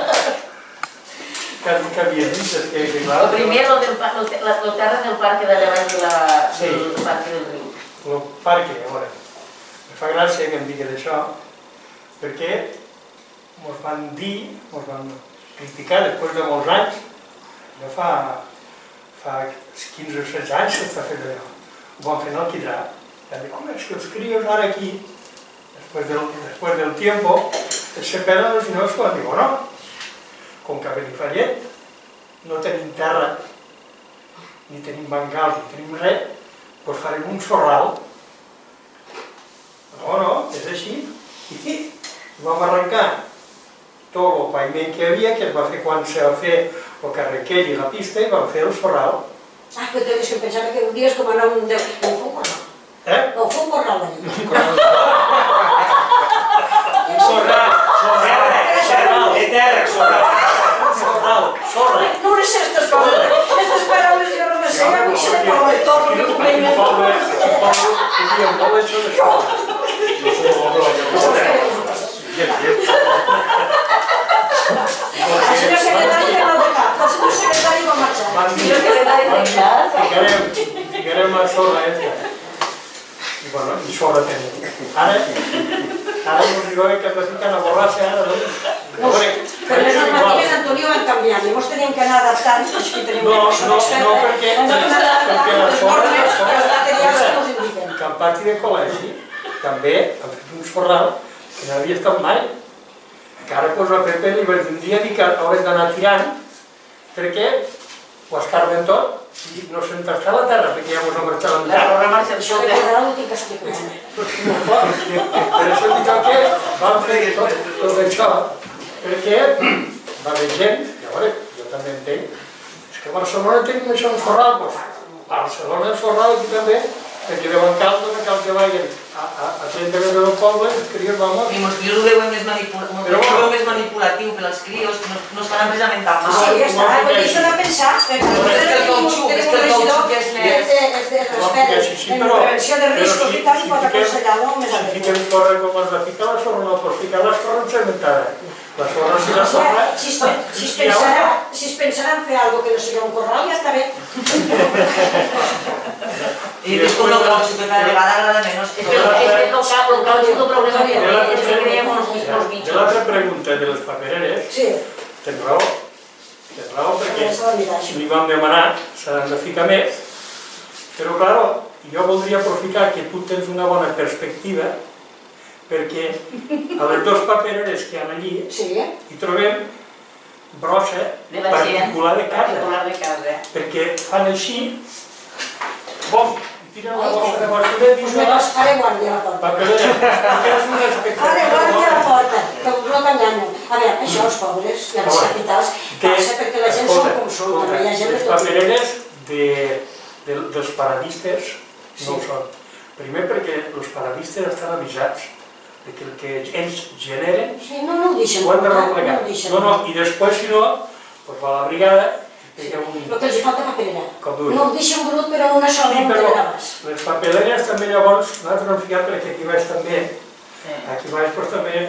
Speaker 8: Que havia dit, és que...
Speaker 1: El primer, el terra del parc de davant del parc del riu.
Speaker 8: El parc, a veure, em fa gràcia que em digui d'això, perquè ens van dir, ens van criticar després de molts anys, ja fa quinze o setze anys que està fet allò. Ho van fer en el Quidrà. Ja dic, home, és que els crios ara aquí, després del tiempo, se pelen els diners quan diu, no, com que a Benifallet no tenim terra, ni tenim bancals, ni tenim res, doncs farem un sorral. No, no, és així. I vam arrencar tot el paviment que hi havia, que es va fer quan se va fer el carrequell i la pista, i vam fer el sorral.
Speaker 3: Ah, que tenies que pensar que un dia és com anar un déu. No fou un corral.
Speaker 8: Eh?
Speaker 3: No fou un corral d'allí.
Speaker 8: Un sorral. Sorral. De terra, sorral. Sorral. Sorral.
Speaker 3: No ho sé, aquestes coses. Aquestes paraules jo no me sé, a mi se me parla de tot, perquè tu veiem.
Speaker 8: Un poble, un poble, un dia un poble això d'això. No sé com ho
Speaker 3: El senyor secretari ja no de cap, el senyor secretari va marxar.
Speaker 8: El senyor secretari de cap. Ficarem la sorra aquesta. I bueno, i sorra tenim. Ara, ara ens diuen que hem de ficar una borrassa, ara no?
Speaker 3: Però les normatives, Antonio, van canviant i mos tenim que anar adaptant, tots que tenim una persona experta.
Speaker 8: No, perquè
Speaker 3: les normes, les materials que mos indiquen.
Speaker 8: Que al pati de col·legi també han fet un sorral que no havia estat mai. Que ara doncs a Pepe li vaig dir un dia dir que haurem d'anar tirant perquè ho escarben tot i no se'n tasca la terra perquè ja mos ha marxat la
Speaker 1: La sorra marxa el
Speaker 3: Això de quedar ho tinc que explicar.
Speaker 8: Per això dic que vam fer tot això perquè va haver gent, i a veure, jo també entenc, és que a Barcelona tenim això un sorral, doncs Barcelona és sorral aquí també, perquè de bancal no cal que vagin a trenta metres del poble, els crios, vamos...
Speaker 4: I els crios ho veuen més manipulatiu per als crios, que no es faran precisament tan mal.
Speaker 3: Sí, ja està, perquè això no pensar...
Speaker 4: És que el cautxú, és que el cautxú és més...
Speaker 3: En prevenció de riscos i tal, i pot aconsellar-lo més
Speaker 8: adequat. Si fiquem sorra com has de ficar la sorra, no pots ficar la sorra encementada. La sorra si la sorra...
Speaker 3: Si es pensarà en fer alguna cosa que no sigui un corral, ja està bé.
Speaker 4: I després el cautxú, que cada vegada agrada menys.
Speaker 1: El cautxú del problema és que creiem els mitjos.
Speaker 8: De l'altra pregunta de les papereres, tens raó, tens raó perquè li vam demanar, s'han de ficar més, però clar, jo voldria aprofitar que tu tens una bona perspectiva perquè a les dues papereres que hi ha allí hi trobem brossa particular de casa, perquè fan així, bom, i tiren la bossa de basura dins de la papelera.
Speaker 3: Ara guardi a la porta, que no t'enganyen. A veure, això els pobres i els capitals passa perquè la gent són com són, també hi ha gent de
Speaker 8: les papereres dels paradistes no ho són. Primer perquè els paradistes estan avisats que el que ells generen ho han de replegar. I després, si no, va a la brigada i pega un...
Speaker 3: El que els falta paperera. No ho deixen brut, però una sola no té gravats.
Speaker 8: Les papeleres també llavors, nosaltres no hem ficat perquè aquí baix també, aquí baix també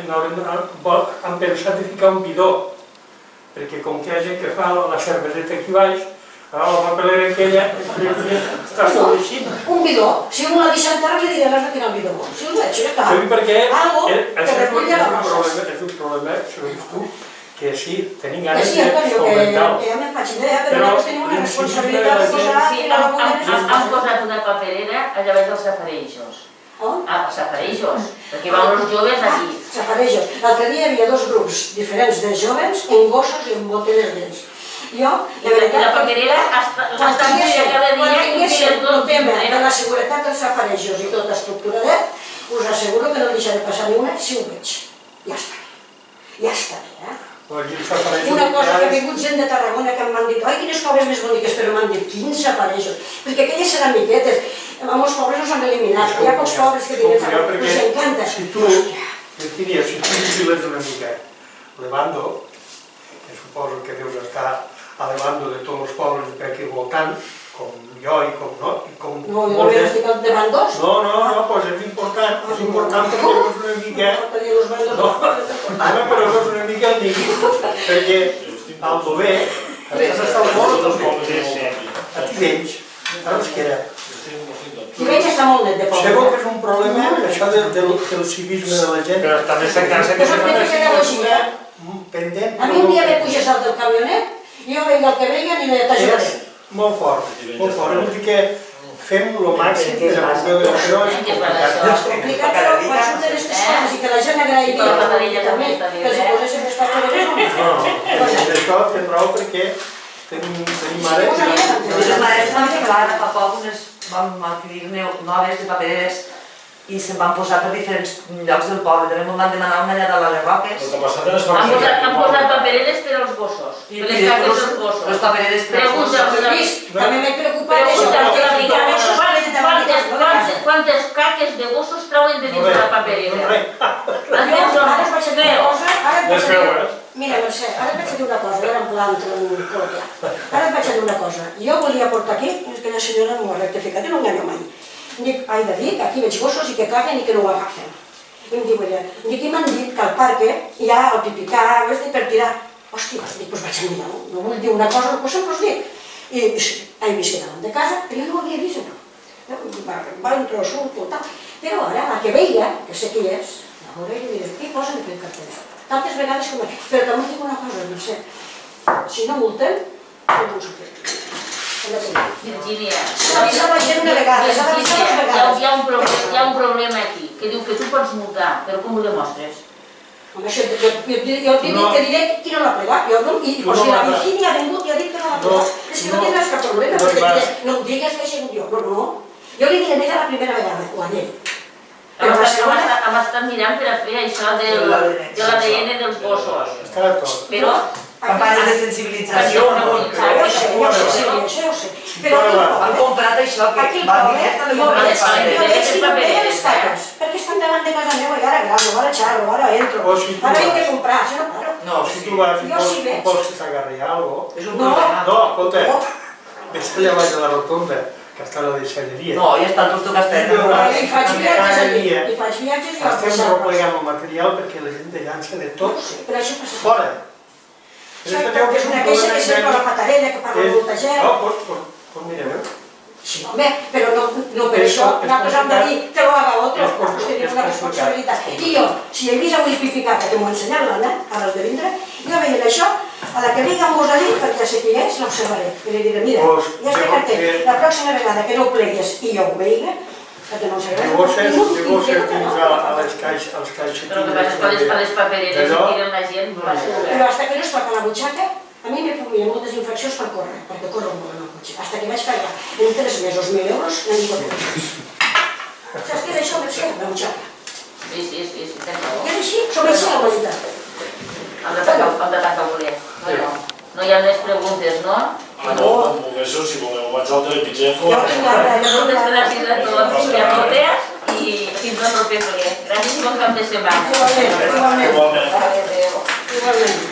Speaker 8: han pensat de ficar un bidó, perquè com que hi ha gent que fa la cerveseta aquí baix, la papelera aquella està sobreixint.
Speaker 3: Un bidó. Si un la deixa enterrar, li diré res de tirar el bidó. Si el veig, ja està.
Speaker 8: Perquè
Speaker 3: algo que reculli la rosa.
Speaker 8: És un problema, si ho dius tu, que sí, tenim ganes de solventar.
Speaker 3: Que ja me'n faig idea, però nosaltres tenim una responsabilitat de posar...
Speaker 1: Han posat una paperera allà baix dels safarejos.
Speaker 3: On?
Speaker 1: Ah, els safarejos, perquè van els joves aquí.
Speaker 3: Safarejos. L'altre dia hi havia dos grups diferents de joves en gossos i en botelles d'ells. Jo, de veritat...
Speaker 1: La paperera està buida cada dia i
Speaker 3: tinguéssim el tema de la seguretat dels safarejos i tota estructuradet, us asseguro que no deixaré passar ni una si ho veig. Ja està. Ja està bé, eh? Una cosa que ha vingut gent de Tarragona que m'han dit oi, quines coves més boniques, però m'han dit quins safarejos, perquè aquelles seran miquetes, molts pobres no s'han eliminat, hi ha pocs pobres que tenen safarejos, us encanta.
Speaker 8: Si tu, Virginia, si tu vigiles una mica Levando, que suposo que deus estar a Levando de tots els pobles per aquí voltant, com jo i com no, i com...
Speaker 3: No, jo no havia estat de bandos?
Speaker 8: No, no, no, doncs és important, és important perquè veus una mica... No, però veus una mica el neguit, perquè al Dover, has estat molt dels pobles, a Tivenys, a l'Esquera.
Speaker 3: Tivenys està molt net de poble.
Speaker 8: Segur que és un problema, això del civisme de la gent.
Speaker 9: Però també s'ha cansat que
Speaker 8: s'ha pendent.
Speaker 3: A mi un dia me puges al del camionet, jo veig el que veia ni me t'ajudaré.
Speaker 8: Molt fort, molt fort. Vull dir que fem el màxim que la qüestió de la però és complicat.
Speaker 3: És complicat, però quan surten aquestes coses i que la gent agrairia també, que els posessin les papereres,
Speaker 8: no? No, no, d'això té raó perquè tenim ara...
Speaker 4: Les mares van fer clar, fa poc vam adquirir noves de papereres i se'n van posar per diferents llocs del poble. També m'ho van demanar una allà de les Roques.
Speaker 1: Han posat papereres per als gossos, per les caques dels gossos.
Speaker 4: Les papereres per als gossos.
Speaker 3: També m'he preocupat
Speaker 1: d'això. Quantes caques de gossos trauen de dins de la paperera?
Speaker 3: Ara vaig dir una cosa, mira, Mercè, ara et vaig dir una cosa, era en plan col·loquial. Ara et vaig dir una cosa. Jo volia portar aquí, és que la senyora no ho ha rectificat i no enganyo mai. Dic, ai David, aquí veig gossos i que caguen i que no ho agafen. I em diu ella, dic, i m'han dit que al parque hi ha el pipicà, per tirar... Hòstia, dic, doncs vaig a mirar, no vull dir una cosa, doncs sempre us dic. I he vist que davant de casa, però jo no ho havia vist, no. Va entrar el surto, tal. Però ara, la que veia, que sé qui és, la veuré i diré, què posen aquell cartell? Tantes vegades com aquí. Però també dic una cosa, no sé, si no multen, no m'ho sorprèn.
Speaker 1: Virginia,
Speaker 3: s'ha d'avisar la gent una vegada, s'ha d'avisar dues vegades.
Speaker 1: Hi ha un problema aquí, que diu que tu pots multar, però com ho demostres?
Speaker 3: Home, jo te diré qui no l'ha plegat, i si la Virginia ha vingut i ha dit que no l'ha plegat, és que no tindràs cap problema, perquè diré, no em digues que he sigut jo, no, no. Jo li diré a ella la primera vegada, o a ell.
Speaker 1: Hem estat mirant per a fer això de l'A D N dels gossos.
Speaker 8: Està tot.
Speaker 1: Però...
Speaker 4: Campanyes de sensibilització.
Speaker 3: Jo ho sé, jo ho sé, això ho sé. Però
Speaker 4: han comprat això que van directe de comprar les papereres.
Speaker 3: Perquè estan davant de casa meva i ara gravo, ara xarro, ara entro. Ara he de comprar, si no paro.
Speaker 8: No, si tu vas i vols que s'agarri alguna cosa...
Speaker 4: És un problema.
Speaker 8: No, escolta, ves allà baix de la rotonda, que està la deixalleria.
Speaker 4: No, ja està el Tusto Castell.
Speaker 3: I faig viatges allí, i faig viatges i vaig
Speaker 8: passar. Estem replegant el material perquè la gent te llança de tot fora.
Speaker 3: És una queixa que sempre la patarella, que parla molta gent...
Speaker 8: No, doncs mira,
Speaker 3: sí, home, però no per això, nosaltres hem de dir que ho haga otro, nosaltres tenim una responsabilitat. I jo, si he vist avui pipicat, que m'ho ha ensenyat l'Anna, a les de vindre, jo veient això, a la que vinga m'ho ha dit, perquè ja sé qui és, l'observaré. I li diré, mira, ja està cartell, la pròxima vegada que no ho plegues i jo ho veiga, perquè no ens agrada.
Speaker 8: De bosses, de bosses dins a les caixes, als caixetines.
Speaker 1: Però el que passa és que a les papereres hi tiren la gent.
Speaker 3: Però fins que no es toca la butxaca, a mi m'he produït moltes infraccions per córrer, perquè corro molt en el cotxe. Fins que vaig pagar en tres mesos mil euros, no n'hi pot més. Saps què és això, Mercè? La butxaca.
Speaker 1: Sí, sí, sí, sí, tens raó.
Speaker 3: I és així, som així la qualitat.
Speaker 1: El de tancar voler. No hi ha més preguntes, no?
Speaker 7: Ah, no, com vulguéssiu, si voleu vaig al telepitxefo.
Speaker 1: Moltes gràcies a tots i a totes i fins al proper ple. Gràcies i bon cap de setmana.
Speaker 3: Igualment, igualment.
Speaker 7: Igualment.
Speaker 3: Igualment.